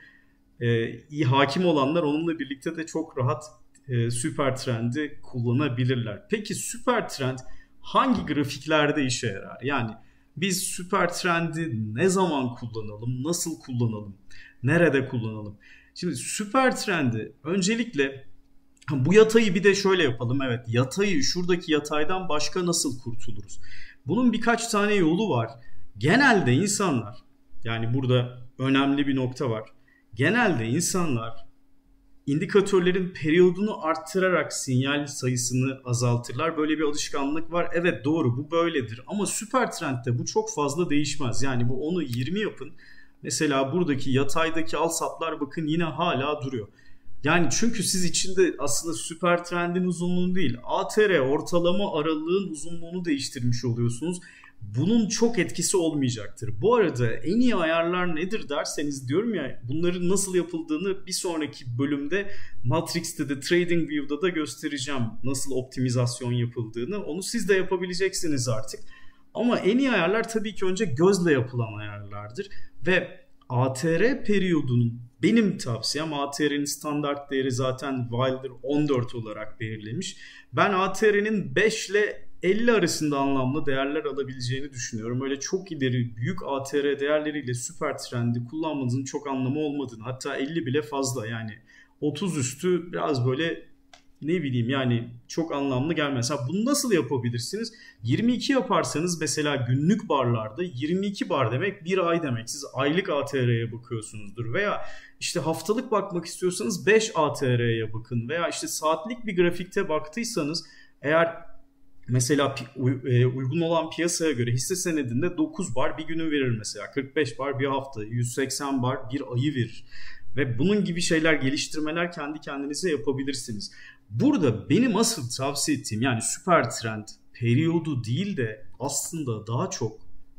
e, iyi hakim olanlar onunla birlikte de çok rahat e, süper trendi kullanabilirler. Peki süper trend hangi grafiklerde işe yarar? Yani biz süper trendi ne zaman kullanalım? Nasıl kullanalım? Nerede kullanalım? Şimdi süper trendi öncelikle bu yatayı bir de şöyle yapalım. Evet, yatayı şuradaki yataydan başka nasıl kurtuluruz? Bunun birkaç tane yolu var. Genelde insanlar, yani burada önemli bir nokta var. Genelde insanlar indikatörlerin periyodunu arttırarak sinyal sayısını azaltırlar. Böyle bir alışkanlık var. Evet doğru, bu böyledir. Ama süper trendde bu çok fazla değişmez. Yani bu onu yirmi yapın. Mesela buradaki yataydaki al satlar bakın yine hala duruyor. Yani çünkü siz içinde aslında süper trendin uzunluğunu değil, A T R ortalama aralığın uzunluğunu değiştirmiş oluyorsunuz. Bunun çok etkisi olmayacaktır. Bu arada en iyi ayarlar nedir derseniz, diyorum ya bunların nasıl yapıldığını bir sonraki bölümde Matrix'te de TradingView'da da göstereceğim. Nasıl optimizasyon yapıldığını. Onu siz de yapabileceksiniz artık. Ama en iyi ayarlar tabii ki önce gözle yapılan ayarlardır. Ve A T R periyodunun, benim tavsiyem, A T R'nin standart değeri zaten Wilder on dört olarak belirlemiş. Ben A T R'nin beş ile elli arasında anlamlı değerler alabileceğini düşünüyorum. Öyle çok ileri büyük A T R değerleriyle süper trendi kullanmanızın çok anlamı olmadığını, hatta elli bile fazla, yani otuz üstü biraz böyle ne bileyim yani çok anlamlı gelmez. Ha, bunu nasıl yapabilirsiniz? yirmi iki yaparsanız mesela günlük barlarda yirmi iki bar demek bir ay demek. Siz aylık A T R'ye bakıyorsunuzdur veya işte haftalık bakmak istiyorsanız beş A T R'ye bakın veya işte saatlik bir grafikte baktıysanız eğer mesela uygun olan piyasaya göre hisse senedinde dokuz bar bir günü verir mesela, kırk beş bar bir hafta, yüz seksen bar bir ayı verir. Ve bunun gibi şeyler, geliştirmeler kendi kendinize yapabilirsiniz. Burada benim asıl tavsiye ettiğim, yani süper trend periyodu değil de aslında daha çok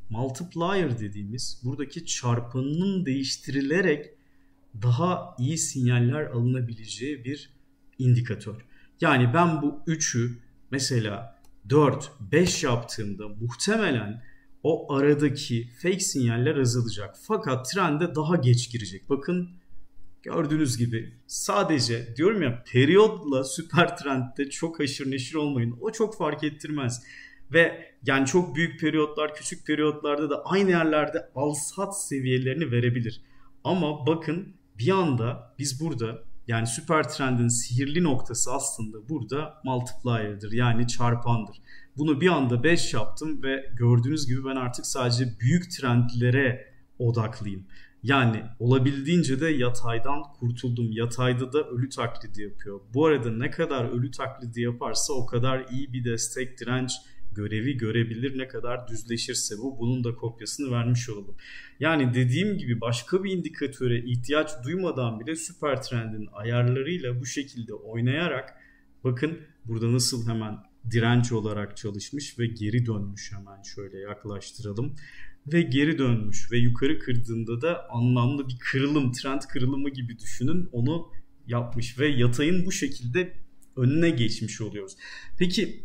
multiplier dediğimiz buradaki çarpanının değiştirilerek daha iyi sinyaller alınabileceği bir indikatör. Yani ben bu üçü mesela dört, beş yaptığımda muhtemelen o aradaki fake sinyaller azalacak. Fakat trende daha geç girecek. Bakın gördüğünüz gibi sadece diyorum ya, periyotla süper trendde çok haşır neşir olmayın. O çok fark ettirmez. Ve yani çok büyük periyotlar, küçük periyotlarda da aynı yerlerde al sat seviyelerini verebilir. Ama bakın bir anda biz burada, yani süper trendin sihirli noktası aslında burada multiplier'dır, yani çarpandır. Bunu bir anda beş yaptım ve gördüğünüz gibi ben artık sadece büyük trendlere odaklıyım. Yani olabildiğince de yataydan kurtuldum. Yatayda da ölü taklidi yapıyor. Bu arada ne kadar ölü taklidi yaparsa o kadar iyi bir destek direnç görevi görebilir. Ne kadar düzleşirse bu, bunun da kopyasını vermiş olalım. Yani dediğim gibi başka bir indikatöre ihtiyaç duymadan bile süper trendin ayarlarıyla bu şekilde oynayarak, bakın burada nasıl hemen direnç olarak çalışmış ve geri dönmüş. Hemen şöyle yaklaştıralım. Ve geri dönmüş ve yukarı kırdığında da anlamlı bir kırılım, trend kırılımı gibi düşünün, onu yapmış ve yatayın bu şekilde önüne geçmiş oluyoruz. Peki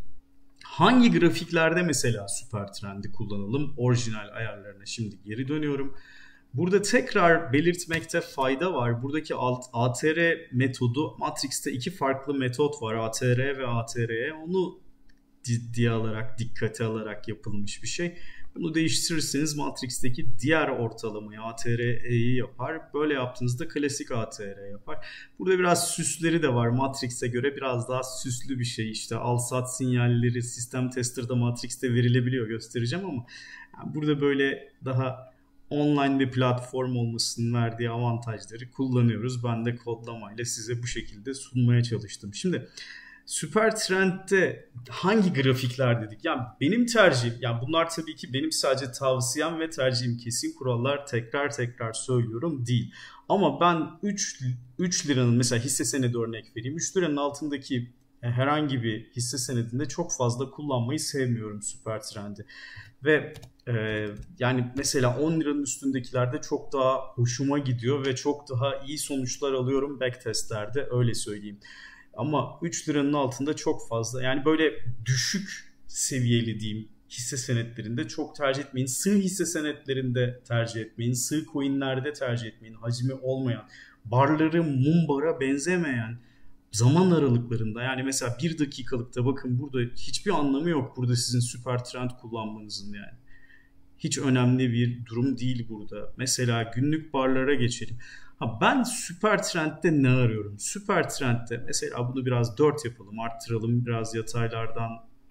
hangi grafiklerde mesela süper trendi kullanalım? Orijinal ayarlarına şimdi geri dönüyorum. Burada tekrar belirtmekte fayda var. Buradaki A T R metodu, Matrix'te iki farklı metot var, A T R ve A T R E. Onu ciddiye alarak, dikkate alarak yapılmış bir şey. Bunu değiştirirseniz Matrix'teki diğer ortalamayı, A T R E'yi yapar. Böyle yaptığınızda klasik A T R yapar. Burada biraz süsleri de var. Matrix'e göre biraz daha süslü bir şey. İşte al-sat sinyalleri System Tester'da, Matrix'te verilebiliyor, göstereceğim ama yani burada böyle daha online bir platform olmasının verdiği avantajları kullanıyoruz. Ben de kodlamayla size bu şekilde sunmaya çalıştım. Şimdi süper trendde hangi grafikler dedik? Yani benim tercihim, yani bunlar tabii ki benim sadece tavsiyem ve tercihim, kesin kurallar, tekrar tekrar söylüyorum değil. Ama ben üç liranın mesela hisse senedi örnek vereyim. üç liranın altındaki herhangi bir hisse senedinde çok fazla kullanmayı sevmiyorum süper trendi. Ve e, yani mesela on liranın üstündekilerde çok daha hoşuma gidiyor ve çok daha iyi sonuçlar alıyorum backtestlerde, öyle söyleyeyim. Ama üç liranın altında çok fazla, yani böyle düşük seviyeli diyeyim hisse senetlerinde çok tercih etmeyin. Sığ hisse senetlerinde tercih etmeyin. Sığ coinlerde tercih etmeyin. Hacmi olmayan, barları mumbara benzemeyen zaman aralıklarında, yani mesela bir dakikalıkta bakın burada hiçbir anlamı yok burada sizin süper trend kullanmanızın yani. Hiç önemli bir durum değil burada. Mesela günlük barlara geçelim. Ha, ben süper trendde ne arıyorum? Süper trendde mesela bunu biraz dört yapalım, arttıralım, biraz yataylardan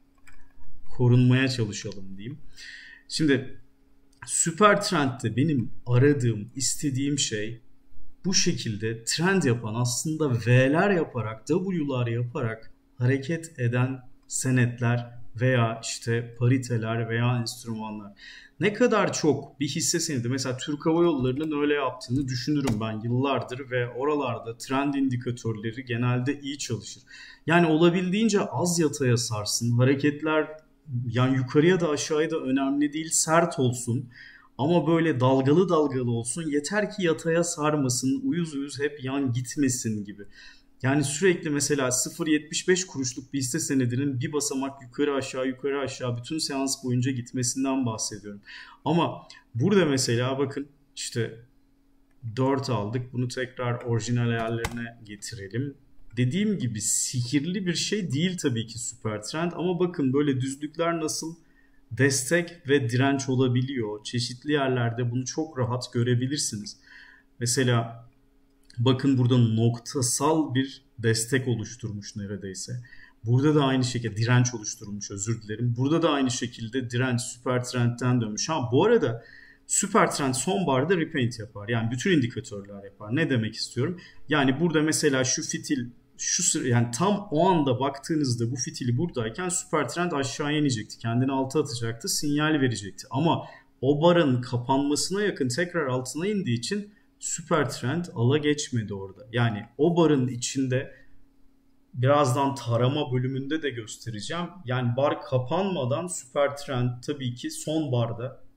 korunmaya çalışalım diyeyim. Şimdi süper trendde benim aradığım, istediğim şey bu şekilde trend yapan, aslında V'ler yaparak, W'lar yaparak hareket eden senetler veya işte pariteler veya enstrümanlar. Ne kadar çok bir hisse senedi, mesela Türk Hava Yolları'nın öyle yaptığını düşünürüm ben yıllardır ve oralarda trend indikatörleri genelde iyi çalışır. Yani olabildiğince az yataya sarsın, hareketler yani yukarıya da aşağıya da önemli değil, sert olsun ama böyle dalgalı dalgalı olsun, yeter ki yataya sarmasın, uyuz uyuz hep yan gitmesin gibi. Yani sürekli mesela sıfır virgül yetmiş beş kuruşluk bir hisse senedinin bir basamak yukarı aşağı yukarı aşağı bütün seans boyunca gitmesinden bahsediyorum. Ama burada mesela bakın işte dört aldık. Bunu tekrar orijinal ayarlarına getirelim. Dediğim gibi sihirli bir şey değil tabii ki süper trend, ama bakın böyle düzlükler nasıl destek ve direnç olabiliyor. Çeşitli yerlerde bunu çok rahat görebilirsiniz. Mesela bakın burada noktasal bir destek oluşturmuş neredeyse. Burada da aynı şekilde direnç oluşturulmuş, özür dilerim. Burada da aynı şekilde direnç süper trendten dönmüş. Ha bu arada süper trend sonbaharda repaint yapar. Yani bütün indikatörler yapar. Ne demek istiyorum? Yani burada mesela şu fitil, şu yani tam o anda baktığınızda bu fitili buradayken süper trend aşağı inecekti. Kendini alta atacaktı, sinyal verecekti. Ama o barın kapanmasına yakın tekrar altına indiği için süper trend ala geçmedi orada. Yani o barın içinde, birazdan tarama bölümünde de göstereceğim. Yani bar kapanmadan süper trend tabii ki son barda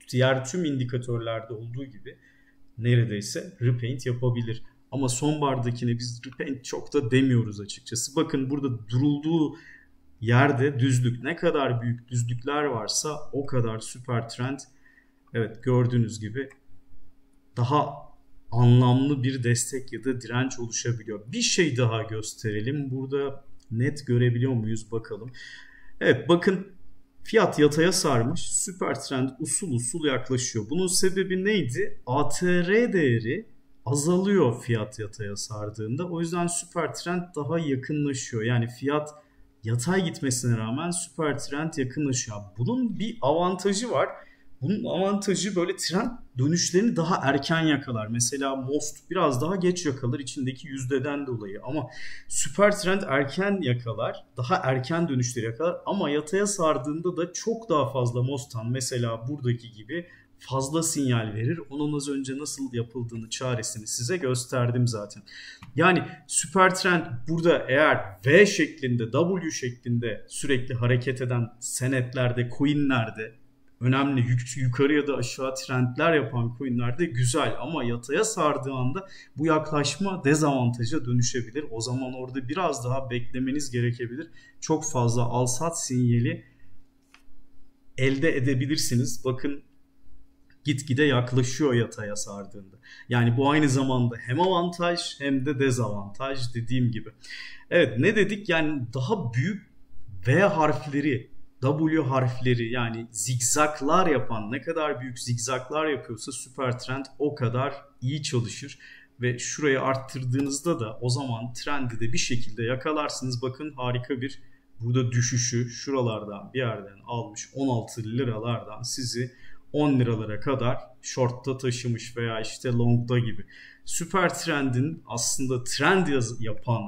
diğer tüm indikatörlerde olduğu gibi neredeyse repaint yapabilir. Ama sonbardakine biz repaint çok da demiyoruz açıkçası. Bakın burada durulduğu yerde düzlük, ne kadar büyük düzlükler varsa o kadar süper trend, evet gördüğünüz gibi daha anlamlı bir destek ya da direnç oluşabiliyor. Bir şey daha gösterelim. Burada net görebiliyor muyuz bakalım. Evet bakın, fiyat yataya sarmış. Süper trend usul usul yaklaşıyor. Bunun sebebi neydi? A T R değeri azalıyor fiyat yataya sardığında. O yüzden süper trend daha yakınlaşıyor. Yani fiyat yatay gitmesine rağmen süper trend yakınlaşıyor. Bunun bir avantajı var. Bunun avantajı böyle trend dönüşlerini daha erken yakalar. Mesela Most biraz daha geç yakalar içindeki yüzdeden dolayı. Ama süper trend erken yakalar, daha erken dönüşleri yakalar. Ama yataya sardığında da çok daha fazla Most'tan mesela buradaki gibi fazla sinyal verir. Onun az önce nasıl yapıldığını, çaresini size gösterdim zaten. Yani süper trend burada eğer V şeklinde, W şeklinde sürekli hareket eden senetlerde, coinlerde, önemli yük, yukarı ya da aşağı trendler yapan coinlerde güzel, ama yataya sardığı anda bu yaklaşma dezavantaja dönüşebilir. O zaman orada biraz daha beklemeniz gerekebilir. Çok fazla al-sat sinyali elde edebilirsiniz. Bakın gitgide yaklaşıyor yataya sardığında. Yani bu aynı zamanda hem avantaj hem de dezavantaj, dediğim gibi. Evet, ne dedik? Yani daha büyük V harfleri, W harfleri, yani zigzaklar yapan, ne kadar büyük zigzaklar yapıyorsa süper trend o kadar iyi çalışır. Ve şurayı arttırdığınızda da o zaman trendi de bir şekilde yakalarsınız. Bakın harika bir burada düşüşü şuralardan bir yerden almış, on altı liralardan sizi on liralara kadar short'ta taşımış veya işte long'da gibi. Süper trendin aslında trend yapan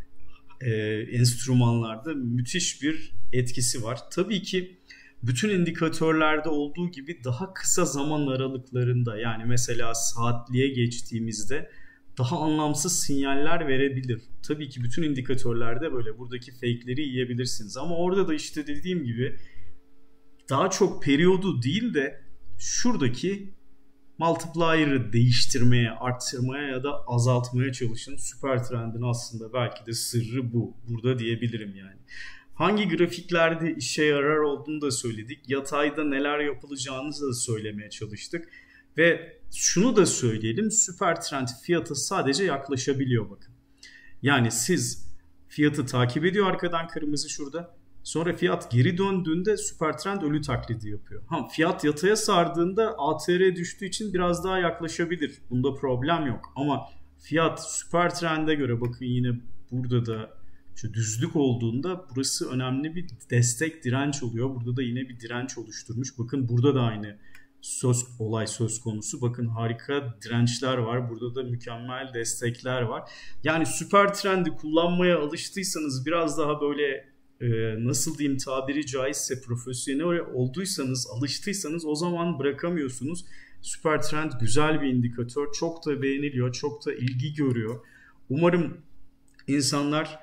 e, enstrümanlarda müthiş bir etkisi var. Tabii ki bütün indikatörlerde olduğu gibi daha kısa zaman aralıklarında, yani mesela saatliğe geçtiğimizde daha anlamsız sinyaller verebilir. Tabii ki bütün indikatörlerde böyle, buradaki fake'leri yiyebilirsiniz. Ama orada da işte dediğim gibi daha çok periyodu değil de şuradaki multiplier'ı değiştirmeye, arttırmaya ya da azaltmaya çalışın. Süper trendin aslında belki de sırrı bu. Burada diyebilirim yani. Hangi grafiklerde işe yarar olduğunu da söyledik. Yatayda neler yapılacağını da söylemeye çalıştık. Ve şunu da söyleyelim. Süper trend fiyatı sadece yaklaşabiliyor bakın. Yani siz fiyatı takip ediyor arkadan, kırmızı şurada. Sonra fiyat geri döndüğünde süper trend ölü taklidi yapıyor. Ha, fiyat yataya sardığında A T R düştüğü için biraz daha yaklaşabilir. Bunda problem yok. Ama fiyat süper trende göre, bakın yine burada da şu düzlük olduğunda burası önemli bir destek, direnç oluyor. Burada da yine bir direnç oluşturmuş. Bakın burada da aynı söz olay söz konusu. Bakın harika dirençler var. Burada da mükemmel destekler var. Yani süper trendi kullanmaya alıştıysanız, biraz daha böyle nasıl diyeyim, tabiri caizse profesyonel olduysanız, alıştıysanız o zaman bırakamıyorsunuz. Süper trend güzel bir indikatör. Çok da beğeniliyor. Çok da ilgi görüyor. Umarım insanlar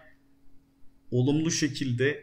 olumlu şekilde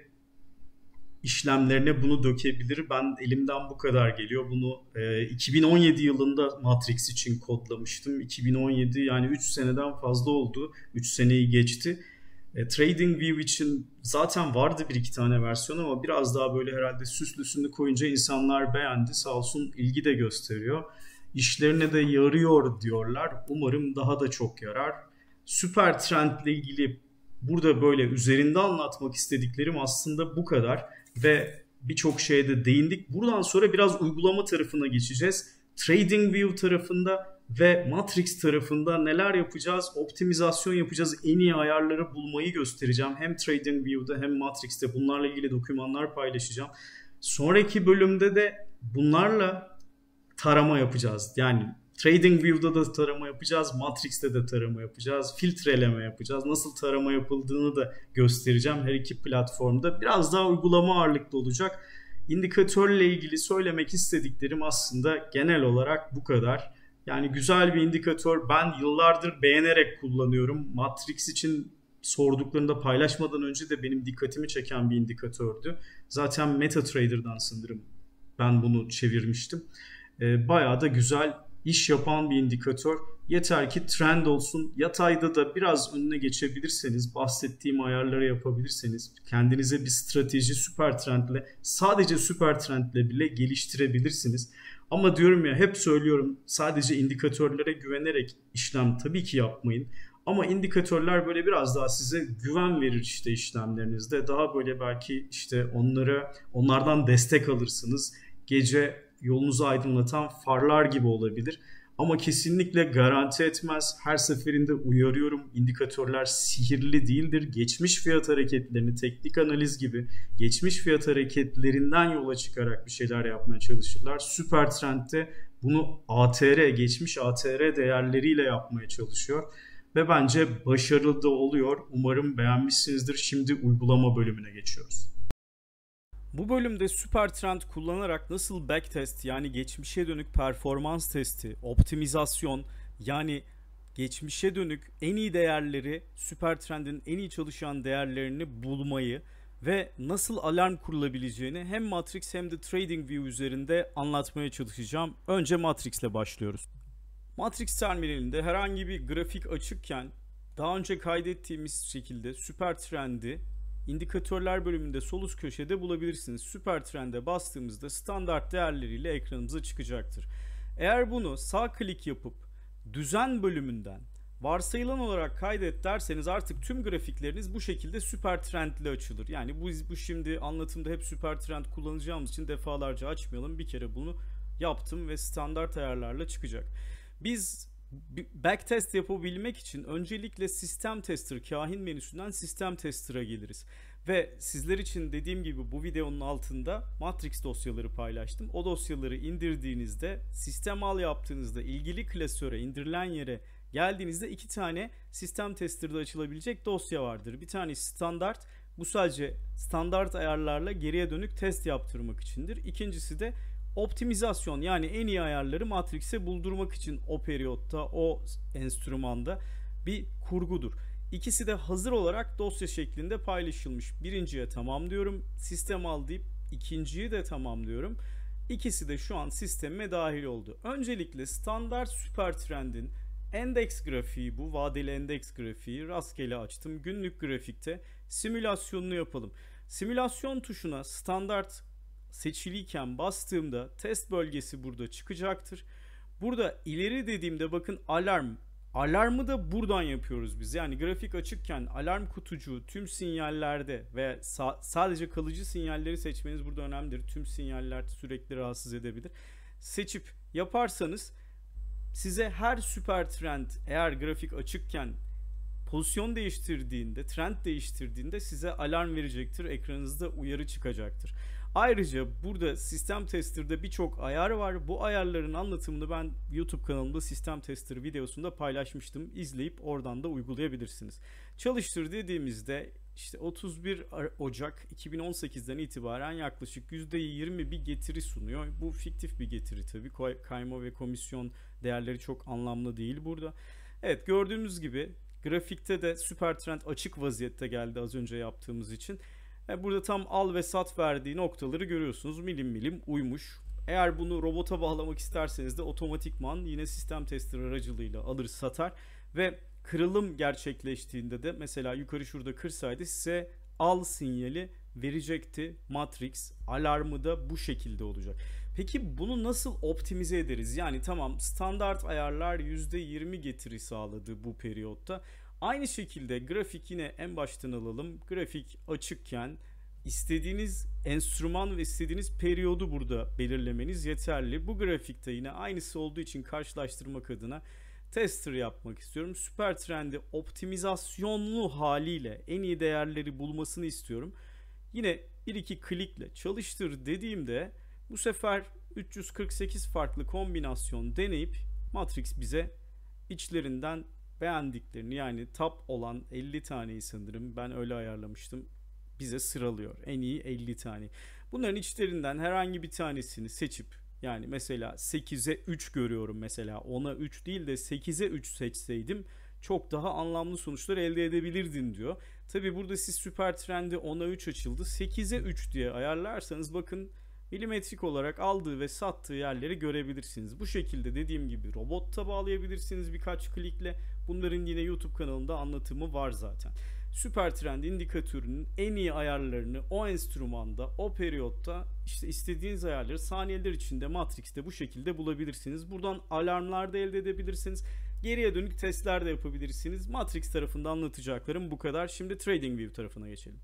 işlemlerine bunu dökebilir. Ben elimden bu kadar geliyor. Bunu e, iki bin on yedi yılında Matrix için kodlamıştım. iki bin on yedi, yani üç seneden fazla oldu. üç seneyi geçti. E, TradingView için zaten vardı bir iki tane versiyon, ama biraz daha böyle herhalde süslüsünü koyunca insanlar beğendi. Sağ olsun ilgi de gösteriyor. İşlerine de yarıyor diyorlar. Umarım daha da çok yarar. Süper trendle ilgili burada böyle üzerinde anlatmak istediklerim aslında bu kadar. Ve birçok şeye de değindik. Buradan sonra biraz uygulama tarafına geçeceğiz. TradingView tarafında ve Matrix tarafında neler yapacağız? Optimizasyon yapacağız. En iyi ayarları bulmayı göstereceğim. Hem TradingView'da hem Matrix'te bunlarla ilgili dokümanlar paylaşacağım. Sonraki bölümde de bunlarla tarama yapacağız. Yani TradingView'da da tarama yapacağız. Matrix'te de tarama yapacağız. Filtreleme yapacağız. Nasıl tarama yapıldığını da göstereceğim her iki platformda. Biraz daha uygulama ağırlıklı olacak. İndikatörle ilgili söylemek istediklerim aslında genel olarak bu kadar. Yani güzel bir indikatör. Ben yıllardır beğenerek kullanıyorum. Matrix için sorduklarında paylaşmadan önce de benim dikkatimi çeken bir indikatördü. Zaten MetaTrader'dan sanırım ben bunu çevirmiştim. e, bayağı da güzel iş yapan bir indikatör. Yeter ki trend olsun. Yatayda da biraz önüne geçebilirseniz, bahsettiğim ayarları yapabilirseniz, kendinize bir strateji süper trendle, sadece süper trendle bile geliştirebilirsiniz. Ama diyorum ya, hep söylüyorum, sadece indikatörlere güvenerek işlem tabii ki yapmayın. Ama indikatörler böyle biraz daha size güven verir işte işlemlerinizde. Daha böyle belki işte onlara onlardan destek alırsınız. Gece yolunuzu aydınlatan farlar gibi olabilir. Ama kesinlikle garanti etmez. Her seferinde uyarıyorum. İndikatörler sihirli değildir. Geçmiş fiyat hareketlerini, teknik analiz gibi geçmiş fiyat hareketlerinden yola çıkarak bir şeyler yapmaya çalışırlar. Süper Trend'de bunu A T R, geçmiş A T R değerleriyle yapmaya çalışıyor. Ve bence başarılı da oluyor. Umarım beğenmişsinizdir. Şimdi uygulama bölümüne geçiyoruz. Bu bölümde süper trend kullanarak nasıl backtest, yani geçmişe dönük performans testi, optimizasyon, yani geçmişe dönük en iyi değerleri, süper trendin en iyi çalışan değerlerini bulmayı ve nasıl alarm kurulabileceğini hem Matrix hem de TradingView üzerinde anlatmaya çalışacağım. Önce Matrix ile başlıyoruz. Matrix terminalinde herhangi bir grafik açıkken daha önce kaydettiğimiz şekilde süper trendi indikatörler bölümünde sol üst köşede bulabilirsiniz. Süper trende bastığımızda standart değerleriyle ekranımıza çıkacaktır. Eğer bunu sağ klik yapıp düzen bölümünden varsayılan olarak kaydet derseniz artık tüm grafikleriniz bu şekilde süper trendle açılır. Yani bu, bu şimdi anlatımda hep süper trend kullanacağımız için defalarca açmayalım. Bir kere bunu yaptım ve standart ayarlarla çıkacak. Biz backtest yapabilmek için öncelikle System Tester kahin menüsünden System Tester'a geliriz. Ve sizler için dediğim gibi bu videonun altında Matrix dosyaları paylaştım. O dosyaları indirdiğinizde, sistem al yaptığınızda ilgili klasöre, indirilen yere geldiğinizde iki tane System Tester'da açılabilecek dosya vardır. Bir tanesi standart, bu sadece standart ayarlarla geriye dönük test yaptırmak içindir. İkincisi de optimizasyon, yani en iyi ayarları Matrix'e buldurmak için o periyotta, o enstrümanda bir kurgudur. İkisi de hazır olarak dosya şeklinde paylaşılmış. Birinciye tamam diyorum, sistem al deyip ikinciyi de tamam diyorum. İkisi de şu an sisteme dahil oldu. Öncelikle standart süper trendin endeks grafiği, bu vadeli endeks grafiği rastgele açtım. Günlük grafikte simülasyonunu yapalım. Simülasyon tuşuna standart seçiliyken bastığımda test bölgesi burada çıkacaktır. Burada ileri dediğimde bakın alarm. Alarmı da buradan yapıyoruz biz. Yani grafik açıkken alarm kutucuğu tüm sinyallerde ve sa- sadece kalıcı sinyalleri seçmeniz burada önemlidir. Tüm sinyaller sürekli rahatsız edebilir. Seçip yaparsanız size her süper trend, eğer grafik açıkken pozisyon değiştirdiğinde, trend değiştirdiğinde size alarm verecektir. Ekranınızda uyarı çıkacaktır. Ayrıca burada System Tester'da birçok ayar var. Bu ayarların anlatımını ben YouTube kanalımda System Tester videosunda paylaşmıştım. İzleyip oradan da uygulayabilirsiniz. Çalıştır dediğimizde işte otuz bir Ocak iki bin on sekizden itibaren yaklaşık yüzde yirmi bir getiri sunuyor. Bu fiktif bir getiri tabii. Kayma ve komisyon değerleri çok anlamlı değil burada. Evet, gördüğünüz gibi grafikte de süper trend açık vaziyette geldi az önce yaptığımız için. Burada tam al ve sat verdiği noktaları görüyorsunuz. Milim milim uymuş. Eğer bunu robota bağlamak isterseniz de otomatikman yine sistem tester aracılığıyla alır satar. Ve kırılım gerçekleştiğinde de mesela yukarı şurada kırsaydı size al sinyali verecekti Matrix. Alarmı da bu şekilde olacak. Peki bunu nasıl optimize ederiz? Yani tamam, standart ayarlar yüzde yirmi getiri sağladı bu periyotta. Aynı şekilde grafik yine en baştan alalım. Grafik açıkken istediğiniz enstrüman ve istediğiniz periyodu burada belirlemeniz yeterli. Bu grafikte yine aynısı olduğu için karşılaştırmak adına tester yapmak istiyorum. Süper trendi optimizasyonlu haliyle en iyi değerleri bulmasını istiyorum. Yine bir iki klikle çalıştır dediğimde bu sefer üç yüz kırk sekiz farklı kombinasyon deneyip Matrix bize içlerinden beğendiklerini, yani top olan elli taneyi sanırım ben öyle ayarlamıştım, bize sıralıyor. En iyi elli tane. Bunların içlerinden herhangi bir tanesini seçip, yani mesela sekize üç görüyorum, mesela ona üç değil de sekize üç seçseydim çok daha anlamlı sonuçlar elde edebilirdin diyor. Tabi burada siz süper trendi ona üç açıldı, sekize üç diye ayarlarsanız bakın milimetrik olarak aldığı ve sattığı yerleri görebilirsiniz. Bu şekilde dediğim gibi robotta bağlayabilirsiniz birkaç klikle. Bunların yine YouTube kanalında anlatımı var zaten. Süpertrend indikatörünün en iyi ayarlarını o enstrümanda, o periyotta işte istediğiniz ayarları saniyeler içinde Matrix'te bu şekilde bulabilirsiniz. Buradan alarmlar da elde edebilirsiniz. Geriye dönük testler de yapabilirsiniz. Matrix tarafında anlatacaklarım bu kadar. Şimdi TradingView tarafına geçelim.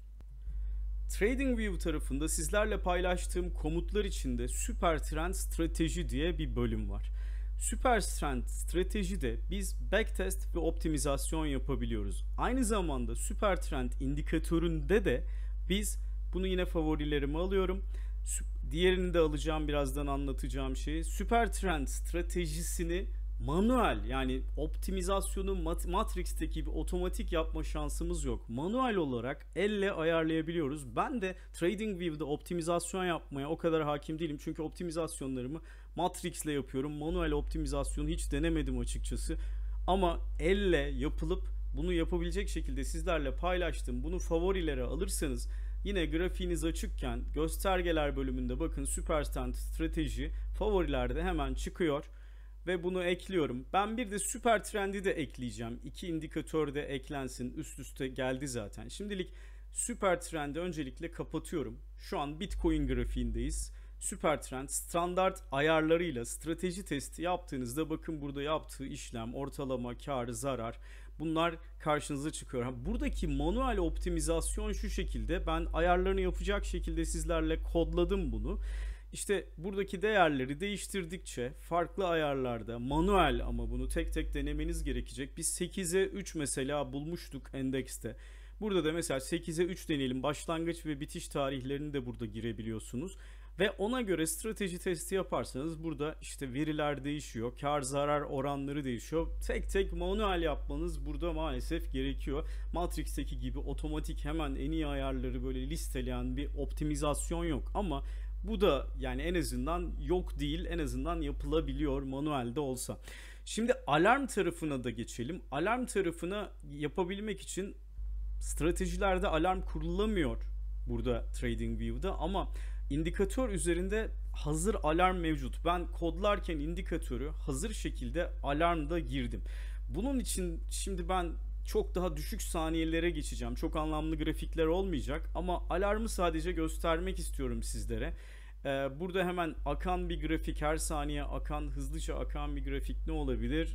TradingView tarafında sizlerle paylaştığım komutlar içinde Süpertrend Strateji diye bir bölüm var. Süpertrend Strateji'de biz backtest ve optimizasyon yapabiliyoruz. Aynı zamanda Süpertrend indikatöründe de biz bunu yine favorilerime alıyorum. Diğerini de alacağım, birazdan anlatacağım şeyi. Süpertrend stratejisini manuel, yani optimizasyonu Matrix'teki gibi otomatik yapma şansımız yok. Manuel olarak elle ayarlayabiliyoruz. Ben de TradingView'da optimizasyon yapmaya o kadar hakim değilim. Çünkü optimizasyonlarımı Matrix'le yapıyorum. Manuel optimizasyonu hiç denemedim açıkçası. Ama elle yapılıp bunu yapabilecek şekilde sizlerle paylaştım. Bunu favorilere alırsanız yine grafiğiniz açıkken göstergeler bölümünde bakın Süpertrend strateji favorilerde hemen çıkıyor. Ve bunu ekliyorum. Ben bir de Süpertrend'i de ekleyeceğim. İki indikatör de eklensin. Üst üste geldi zaten. Şimdilik Süpertrend'i öncelikle kapatıyorum. Şu an Bitcoin grafiğindeyiz. Süpertrend standart ayarlarıyla strateji testi yaptığınızda bakın burada yaptığı işlem, ortalama, kar, zarar, bunlar karşınıza çıkıyor. Buradaki manuel optimizasyon şu şekilde. Ben ayarlarını yapacak şekilde sizlerle kodladım bunu. İşte buradaki değerleri değiştirdikçe farklı ayarlarda manuel, ama bunu tek tek denemeniz gerekecek. Biz sekize üç mesela bulmuştuk endekste. Burada da mesela sekize üç deneyelim. Başlangıç ve bitiş tarihlerini de burada girebiliyorsunuz. Ve ona göre strateji testi yaparsanız burada işte veriler değişiyor. Kar zarar oranları değişiyor. Tek tek manuel yapmanız burada maalesef gerekiyor. Matrix'teki gibi otomatik hemen en iyi ayarları böyle listeleyen bir optimizasyon yok. Ama bu da yani en azından yok değil, en azından yapılabiliyor manuelde olsa. Şimdi alarm tarafına da geçelim. Alarm tarafına yapabilmek için stratejilerde alarm kurulamıyor burada TradingView'da, ama indikatör üzerinde hazır alarm mevcut. Ben kodlarken indikatörü hazır şekilde alarmda girdim. Bunun için şimdi ben çok daha düşük saniyelere geçeceğim. Çok anlamlı grafikler olmayacak ama alarmı sadece göstermek istiyorum sizlere. Ee, burada hemen akan bir grafik, her saniye akan, hızlıca akan bir grafik ne olabilir?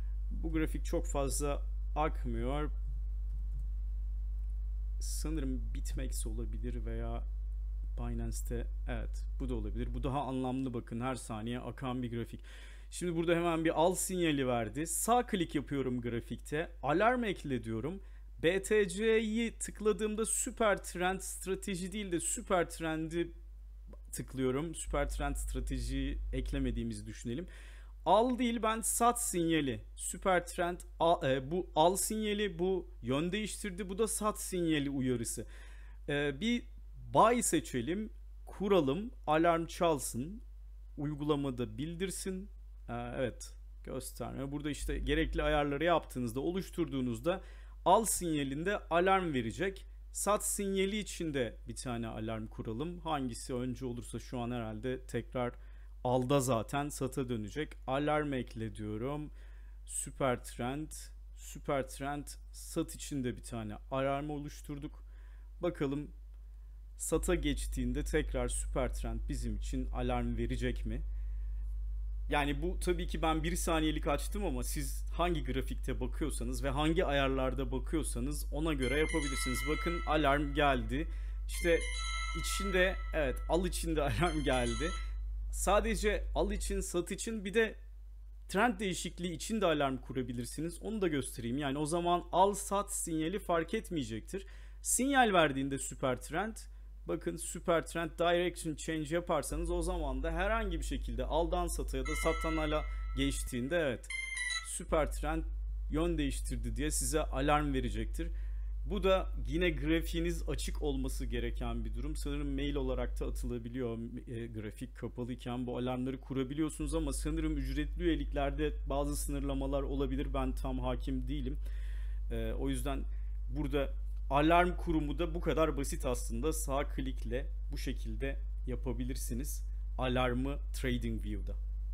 Bu grafik çok fazla akmıyor. Sanırım BitMEX olabilir veya Binance'te, evet bu da olabilir. Bu daha anlamlı, bakın her saniye akan bir grafik. Şimdi burada hemen bir al sinyali verdi. Sağ klik yapıyorum grafikte. Alarm ekle diyorum. B T C'yi tıkladığımda Süpertrend strateji değil de Süpertrend'i tıklıyorum. Süpertrend stratejiyi eklemediğimizi düşünelim. Al değil, ben sat sinyali. Süpertrend al, e, bu al sinyali, bu yön değiştirdi. Bu da sat sinyali uyarısı. E, bir buy seçelim. Kuralım. Alarm çalsın. Uygulamada bildirsin. E, evet. Gösterme. Burada işte gerekli ayarları yaptığınızda, oluşturduğunuzda al sinyalinde alarm verecek. Sat sinyali için de bir tane alarm kuralım. Hangisi önce olursa, şu an herhalde tekrar alda zaten sata dönecek. Alarm ekle diyorum. Süpertrend. Süpertrend sat için de bir tane alarm oluşturduk. Bakalım sata geçtiğinde tekrar Süpertrend bizim için alarm verecek mi? Yani bu tabii ki ben bir saniyelik açtım ama siz hangi grafikte bakıyorsanız ve hangi ayarlarda bakıyorsanız ona göre yapabilirsiniz. Bakın alarm geldi. İşte içinde, evet, al içinde alarm geldi. Sadece al için, sat için, bir de trend değişikliği için de alarm kurabilirsiniz. Onu da göstereyim. Yani o zaman al sat sinyali fark etmeyecektir. Sinyal verdiğinde Süpertrend, bakın Süpertrend direction change yaparsanız o zaman da herhangi bir şekilde aldan sata ya da sattan ala geçtiğinde, evet, Süpertrend yön değiştirdi diye size alarm verecektir. Bu da yine grafiğiniz açık olması gereken bir durum. Sanırım mail olarak da atılabiliyor. E, grafik kapalıyken bu alarmları kurabiliyorsunuz ama sanırım ücretli üyeliklerde bazı sınırlamalar olabilir. Ben tam hakim değilim. E, o yüzden burada alarm kurumu da bu kadar basit aslında. Sağ klikle bu şekilde yapabilirsiniz alarmı TradingView'da.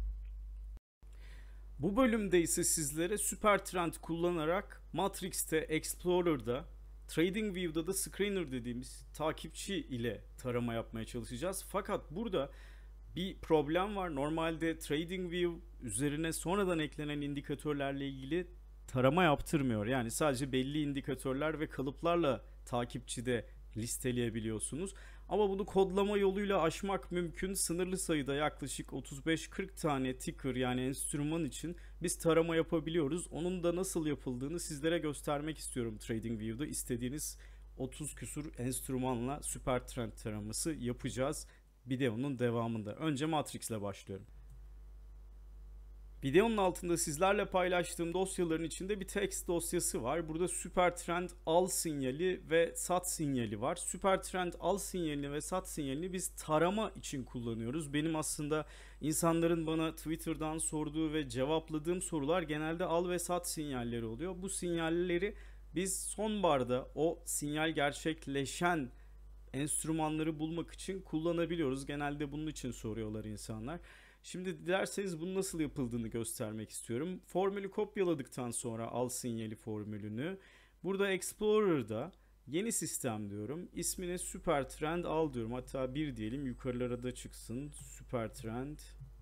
Bu bölümde ise sizlere Supertrend kullanarak Matrix'te, Explorer'da, TradingView'da da Screener dediğimiz takipçi ile tarama yapmaya çalışacağız. Fakat burada bir problem var. Normalde TradingView üzerine sonradan eklenen indikatörlerle ilgili tarama yaptırmıyor. Yani sadece belli indikatörler ve kalıplarla takipçide listeleyebiliyorsunuz. Ama bunu kodlama yoluyla aşmak mümkün. Sınırlı sayıda yaklaşık otuz beş kırk tane ticker yani enstrüman için biz tarama yapabiliyoruz. Onun da nasıl yapıldığını sizlere göstermek istiyorum TradingView'da. İstediğiniz otuz küsur enstrümanla Supertrend taraması yapacağız videonun devamında. Önce Matrix ile başlıyorum. Videonun altında sizlerle paylaştığım dosyaların içinde bir text dosyası var. Burada Supertrend al sinyali ve sat sinyali var. Supertrend al sinyalini ve sat sinyalini biz tarama için kullanıyoruz. Benim aslında insanların bana Twitter'dan sorduğu ve cevapladığım sorular genelde al ve sat sinyalleri oluyor. Bu sinyalleri biz sonbarda o sinyal gerçekleşen enstrümanları bulmak için kullanabiliyoruz. Genelde bunun için soruyorlar insanlar. Şimdi dilerseniz bunun nasıl yapıldığını göstermek istiyorum. Formülü kopyaladıktan sonra al sinyali formülünü burada Explorer'da yeni sistem diyorum. İsmine Supertrend al diyorum. Hatta bir diyelim, yukarılara da çıksın. Supertrend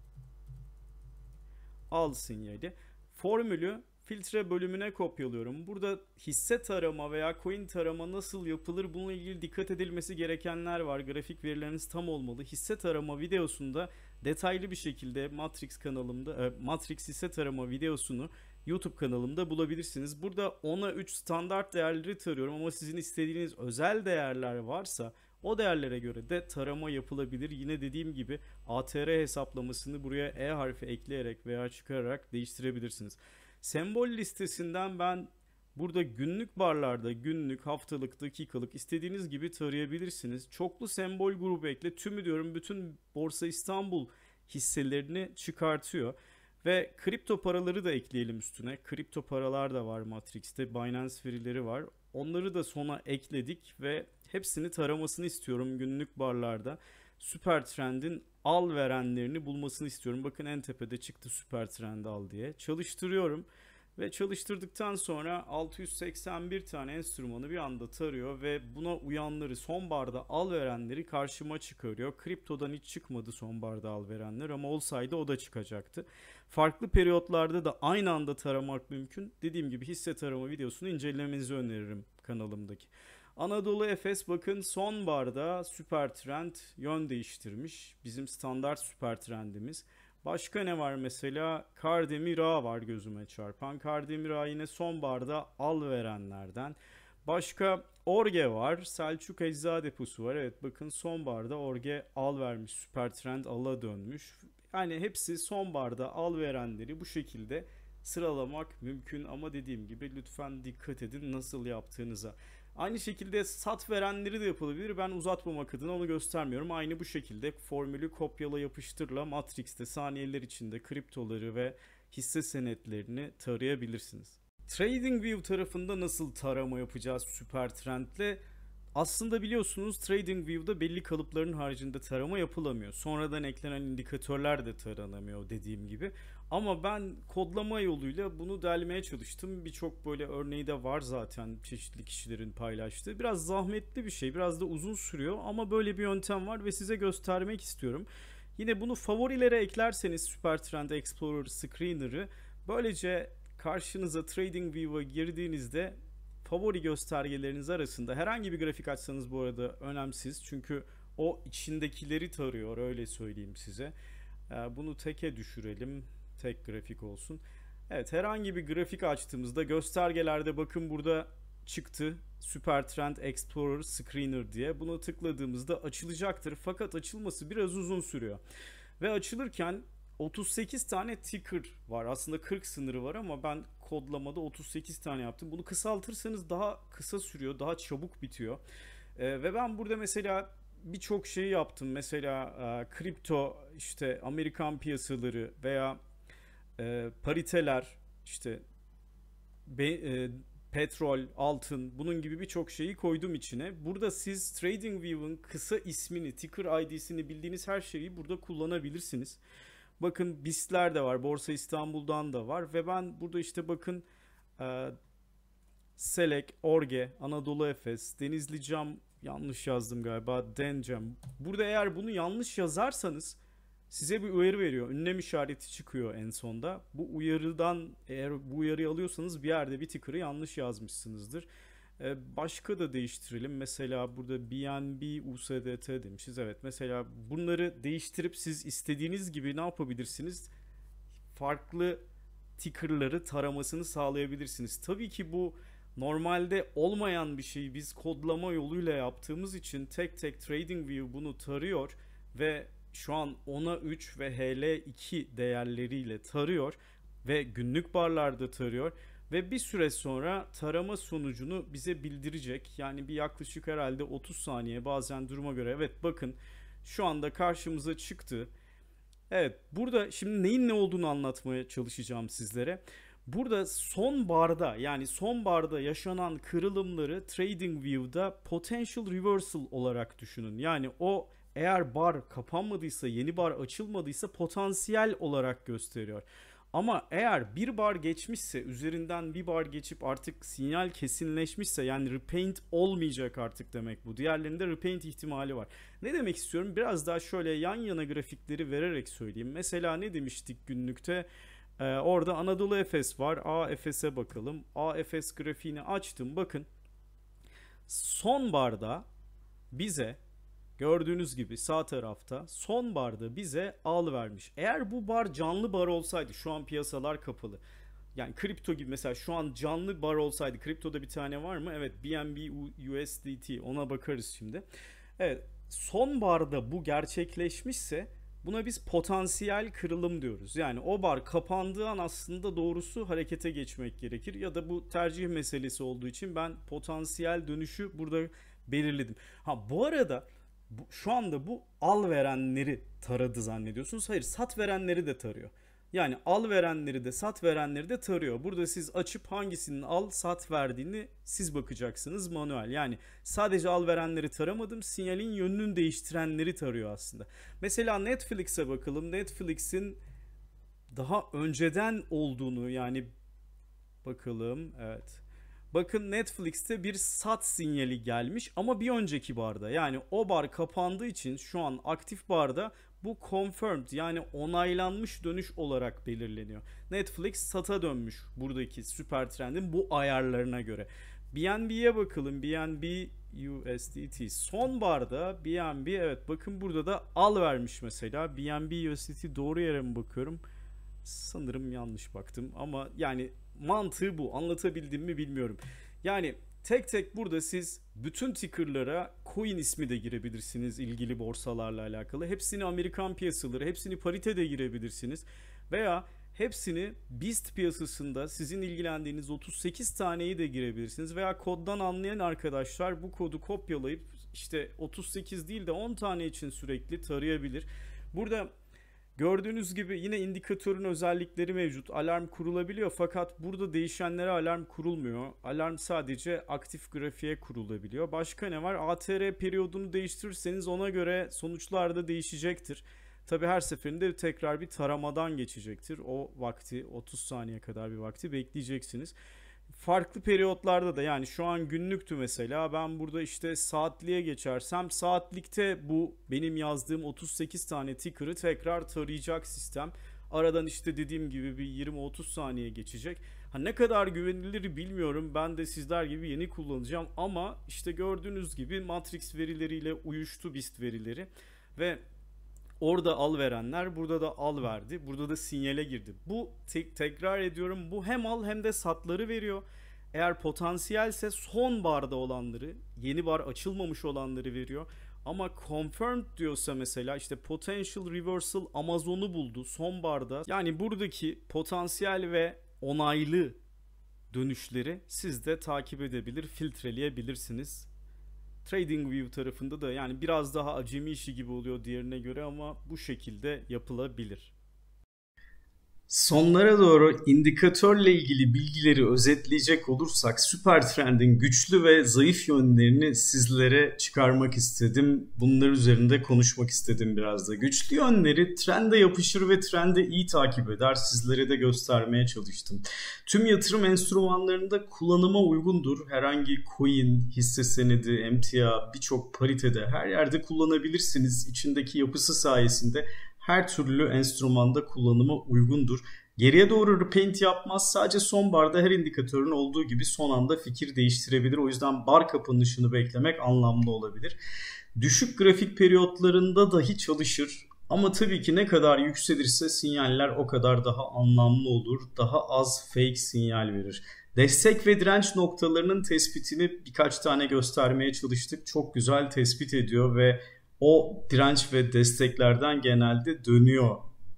al sinyali. Formülü filtre bölümüne kopyalıyorum. Burada hisse tarama veya coin tarama nasıl yapılır, bununla ilgili dikkat edilmesi gerekenler var. Grafik verileriniz tam olmalı. Hisse tarama videosunda detaylı bir şekilde Matrix kanalımda, e, Matrix hisse tarama videosunu YouTube kanalımda bulabilirsiniz. Burada ona üç standart değerleri tarıyorum ama sizin istediğiniz özel değerler varsa o değerlere göre de tarama yapılabilir. Yine dediğim gibi A T R hesaplamasını buraya E harfi ekleyerek veya çıkararak değiştirebilirsiniz. Sembol listesinden ben burada günlük barlarda günlük, haftalık, dakikalık istediğiniz gibi tarayabilirsiniz. Çoklu sembol grubu ekle. Tümü diyorum, bütün Borsa İstanbul hisselerini çıkartıyor. Ve kripto paraları da ekleyelim üstüne. Kripto paralar da var Matrix'te. Binance verileri var. Onları da sona ekledik ve hepsini taramasını istiyorum günlük barlarda. Supertrend'in al verenlerini bulmasını istiyorum. Bakın en tepede çıktı Supertrend al diye. Çalıştırıyorum ve çalıştırdıktan sonra altı yüz seksen bir tane enstrümanı bir anda tarıyor ve buna uyanları, son barda al verenleri karşıma çıkarıyor. Kriptodan hiç çıkmadı son barda al verenler ama olsaydı o da çıkacaktı. Farklı periyotlarda da aynı anda taramak mümkün. Dediğim gibi hisse tarama videosunu incelemenizi öneririm kanalımdaki. Anadolu Efes bakın son barda Supertrend yön değiştirmiş. Bizim standart Supertrend'imiz. Başka ne var mesela? Kardemir Ağ var gözüme çarpan. Kardemir Ağ yine son barda al verenlerden. Başka Orge var. Selçuk Eczacı Deposu var. Evet bakın son barda Orge al vermiş. Supertrend ala dönmüş. Yani hepsi son barda al verenleri bu şekilde sıralamak mümkün ama dediğim gibi lütfen dikkat edin nasıl yaptığınıza. Aynı şekilde sat verenleri de yapılabilir. Ben uzatmamak adına onu göstermiyorum. Aynı bu şekilde formülü kopyala yapıştırla Matrix'te saniyeler içinde kriptoları ve hisse senetlerini tarayabilirsiniz. TradingView tarafında nasıl tarama yapacağız Supertrend'le? Aslında biliyorsunuz TradingView'da belli kalıpların haricinde tarama yapılamıyor. Sonradan eklenen indikatörler de taranamıyor dediğim gibi. Ama ben kodlama yoluyla bunu delmeye çalıştım. Birçok böyle örneği de var zaten çeşitli kişilerin paylaştığı. Biraz zahmetli bir şey, biraz da uzun sürüyor ama böyle bir yöntem var ve size göstermek istiyorum. Yine bunu favorilere eklerseniz Supertrend Explorer Screener'ı böylece karşınıza TradingView'a girdiğinizde favori göstergeleriniz arasında herhangi bir grafik açsanız bu arada önemsiz. Çünkü o içindekileri tarıyor, öyle söyleyeyim size. Bunu teke düşürelim. Tek grafik olsun. Evet, herhangi bir grafik açtığımızda göstergelerde bakın burada çıktı. Supertrend Explorer Screener diye. Buna tıkladığımızda açılacaktır. Fakat açılması biraz uzun sürüyor. Ve açılırken otuz sekiz tane ticker var. Aslında kırk sınırı var ama ben kodlamada otuz sekiz tane yaptım. Bunu kısaltırsanız daha kısa sürüyor, daha çabuk bitiyor. Ee, ve ben burada mesela birçok şeyi yaptım. Mesela e, kripto, işte Amerikan piyasaları veya e, pariteler, işte be, e, petrol, altın, bunun gibi birçok şeyi koydum içine. Burada siz TradingView'un kısa ismini, ticker I D'sini bildiğiniz her şeyi burada kullanabilirsiniz. Bakın BIST'ler de var, Borsa İstanbul'dan da var ve ben burada işte bakın e, Selek, Orge, Anadolu Efes, Denizli Cam, yanlış yazdım galiba, Dencam. Burada eğer bunu yanlış yazarsanız size bir uyarı veriyor. Ünlem işareti çıkıyor en sonda. Bu uyarıdan, eğer bu uyarıyı alıyorsanız bir yerde bir ticker'ı yanlış yazmışsınızdır. Ee, başka da değiştirelim. Mesela burada B N B U S D T demişiz. Evet, mesela bunları değiştirip siz istediğiniz gibi ne yapabilirsiniz? Farklı ticker'ları taramasını sağlayabilirsiniz. Tabii ki bu normalde olmayan bir şeyi biz kodlama yoluyla yaptığımız için tek tek TradingView bunu tarıyor ve şu an ona üç ve H L iki değerleriyle tarıyor ve günlük barlarda tarıyor ve bir süre sonra tarama sonucunu bize bildirecek. Yani bir yaklaşık herhalde otuz saniye, bazen duruma göre. Evet, bakın şu anda karşımıza çıktı. Evet, burada şimdi neyin ne olduğunu anlatmaya çalışacağım sizlere. Burada son barda, yani son barda yaşanan kırılımları TradingView'da potential reversal olarak düşünün. Yani o, eğer bar kapanmadıysa, yeni bar açılmadıysa potansiyel olarak gösteriyor. Ama eğer bir bar geçmişse, üzerinden bir bar geçip artık sinyal kesinleşmişse, yani repaint olmayacak artık demek bu. Diğerlerinde repaint ihtimali var. Ne demek istiyorum? Biraz daha şöyle yan yana grafikleri vererek söyleyeyim. Mesela ne demiştik günlükte? Ee, orada Anadolu Efes var. A Efes'e bakalım. A Efes grafiğini açtım. Bakın. Son barda bize, gördüğünüz gibi sağ tarafta son barda bize al vermiş. Eğer bu bar canlı bar olsaydı, şu an piyasalar kapalı. Yani kripto gibi mesela şu an canlı bar olsaydı, kriptoda bir tane var mı? Evet, B N B U S D T, ona bakarız şimdi. Evet, son barda bu gerçekleşmişse buna biz potansiyel kırılım diyoruz. Yani o bar kapandığı an aslında doğrusu harekete geçmek gerekir. Ya da bu tercih meselesi olduğu için ben potansiyel dönüşü burada belirledim. Ha, bu arada bu, şu anda bu al verenleri taradı zannediyorsunuz. Hayır, sat verenleri de tarıyor. Yani al verenleri de sat verenleri de tarıyor. Burada siz açıp hangisinin al sat verdiğini siz bakacaksınız manuel. Yani sadece al verenleri taramadım, sinyalin yönünü değiştirenleri tarıyor aslında. Mesela Netflix'e bakalım. Netflix'in daha önceden olduğunu, yani bakalım, evet. Bakın Netflix'te bir sat sinyali gelmiş ama bir önceki barda, yani o bar kapandığı için şu an aktif barda bu confirmed, yani onaylanmış dönüş olarak belirleniyor. Netflix sata dönmüş buradaki süper trendin bu ayarlarına göre. B N B'ye bakalım. B N B U S D T son barda B N B, evet bakın burada da al vermiş mesela. B N B U S D T doğru yere mi bakıyorum? Sanırım yanlış baktım ama yani mantığı bu. Anlatabildim mi bilmiyorum. Yani tek tek burada siz bütün ticker'lara coin ismi de girebilirsiniz ilgili borsalarla alakalı. Hepsini Amerikan piyasaları, hepsini paritede girebilirsiniz. Veya hepsini BIST piyasasında sizin ilgilendiğiniz otuz sekiz taneyi de girebilirsiniz. Veya koddan anlayan arkadaşlar bu kodu kopyalayıp işte otuz sekiz değil de on tane için sürekli tarayabilir. Burada gördüğünüz gibi yine indikatörün özellikleri mevcut. Alarm kurulabiliyor fakat burada değişenlere alarm kurulmuyor. Alarm sadece aktif grafiğe kurulabiliyor. Başka ne var? A T R periyodunu değiştirirseniz ona göre sonuçlar da değişecektir. Tabi her seferinde tekrar bir taramadan geçecektir. O vakti, otuz saniye kadar bir vakti bekleyeceksiniz. Farklı periyotlarda da, yani şu an günlüktü mesela, ben burada işte saatliğe geçersem saatlikte bu benim yazdığım otuz sekiz tane ticker'ı tekrar tarayacak sistem. Aradan işte dediğim gibi bir yirmi otuz saniye geçecek. Ha, ne kadar güvenilir bilmiyorum. Ben de sizler gibi yeni kullanacağım ama işte gördüğünüz gibi Matrix verileriyle uyuştu BIST verileri ve orada al verenler burada da al verdi. Burada da sinyale girdi. Bu te- tekrar ediyorum, bu hem al hem de satları veriyor. Eğer potansiyelse son barda olanları, yeni bar açılmamış olanları veriyor. Ama confirmed diyorsa mesela işte potential reversal Amazon'u buldu son barda. Yani buradaki potansiyel ve onaylı dönüşleri siz de takip edebilir, filtreleyebilirsiniz. TradingView tarafında da yani biraz daha acemi işi gibi oluyor diğerine göre ama bu şekilde yapılabilir. Sonlara doğru indikatörle ilgili bilgileri özetleyecek olursak süper trendin güçlü ve zayıf yönlerini sizlere çıkarmak istedim. Bunlar üzerinde konuşmak istedim biraz da. Güçlü yönleri trende yapışır ve trende iyi takip eder. Sizlere de göstermeye çalıştım. Tüm yatırım enstrümanlarında kullanıma uygundur. Herhangi coin, hisse senedi, emtia, birçok paritede her yerde kullanabilirsiniz. İçindeki yapısı sayesinde her türlü enstrümanda kullanıma uygundur. Geriye doğru repaint yapmaz. Sadece son barda her indikatörün olduğu gibi son anda fikir değiştirebilir. O yüzden bar kapanışını beklemek anlamlı olabilir. Düşük grafik periyotlarında dahi çalışır. Ama tabii ki ne kadar yükselirse sinyaller o kadar daha anlamlı olur. Daha az fake sinyal verir. Destek ve direnç noktalarının tespitini birkaç tane göstermeye çalıştık. Çok güzel tespit ediyor ve o direnç ve desteklerden genelde dönüyor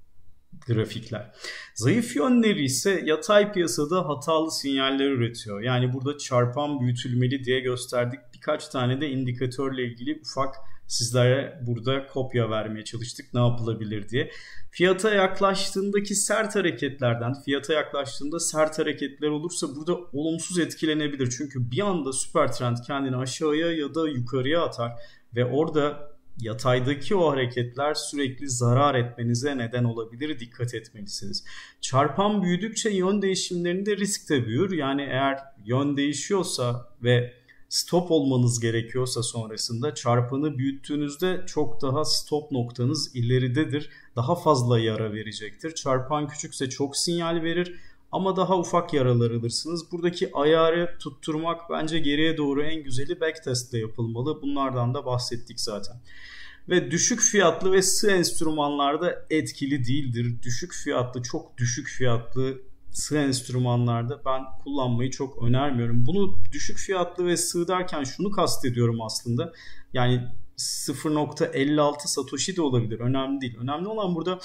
grafikler. Zayıf yönleri ise yatay piyasada hatalı sinyaller üretiyor. Yani burada çarpan büyütülmeli diye gösterdik. Birkaç tane de indikatörle ilgili ufak sizlere burada kopya vermeye çalıştık ne yapılabilir diye. Fiyata yaklaştığındaki sert hareketlerden, fiyata yaklaştığında sert hareketler olursa burada olumsuz etkilenebilir. Çünkü bir anda süper trend kendini aşağıya ya da yukarıya atar ve orada yataydaki o hareketler sürekli zarar etmenize neden olabilir. Dikkat etmelisiniz. Çarpan büyüdükçe yön değişimlerinde risk de büyür. Yani eğer yön değişiyorsa ve stop olmanız gerekiyorsa sonrasında çarpanı büyüttüğünüzde çok daha stop noktanız ileridedir. Daha fazla yara verecektir. Çarpan küçükse çok sinyal verir ama daha ufak yaralar alırsınız. Buradaki ayarı tutturmak bence geriye doğru en güzeli backtest ile yapılmalı. Bunlardan da bahsettik zaten. Ve düşük fiyatlı ve sığ enstrümanlarda etkili değildir. Düşük fiyatlı, çok düşük fiyatlı sığ enstrümanlarda ben kullanmayı çok önermiyorum. Bunu düşük fiyatlı ve sığ derken şunu kastediyorum aslında. Yani sıfır nokta elli altı Satoshi de olabilir. Önemli değil. Önemli olan burada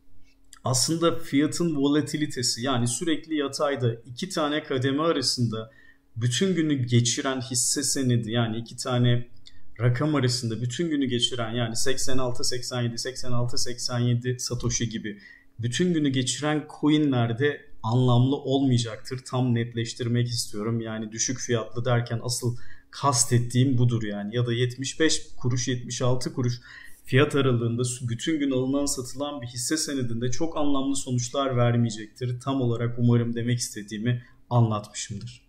aslında fiyatın volatilitesi, yani sürekli yatayda iki tane kademe arasında bütün günü geçiren hisse senedi, yani iki tane rakam arasında bütün günü geçiren, yani seksen altı seksen yedi seksen altı seksen yedi Satoshi gibi bütün günü geçiren coinlerde anlamlı olmayacaktır. Tam netleştirmek istiyorum. Yani düşük fiyatlı derken asıl kastettiğim budur yani. Ya da yetmiş beş kuruş yetmiş altı kuruş fiyat aralığında bütün gün alınan satılan bir hisse senedinde çok anlamlı sonuçlar vermeyecektir. Tam olarak umarım demek istediğimi anlatmışımdır.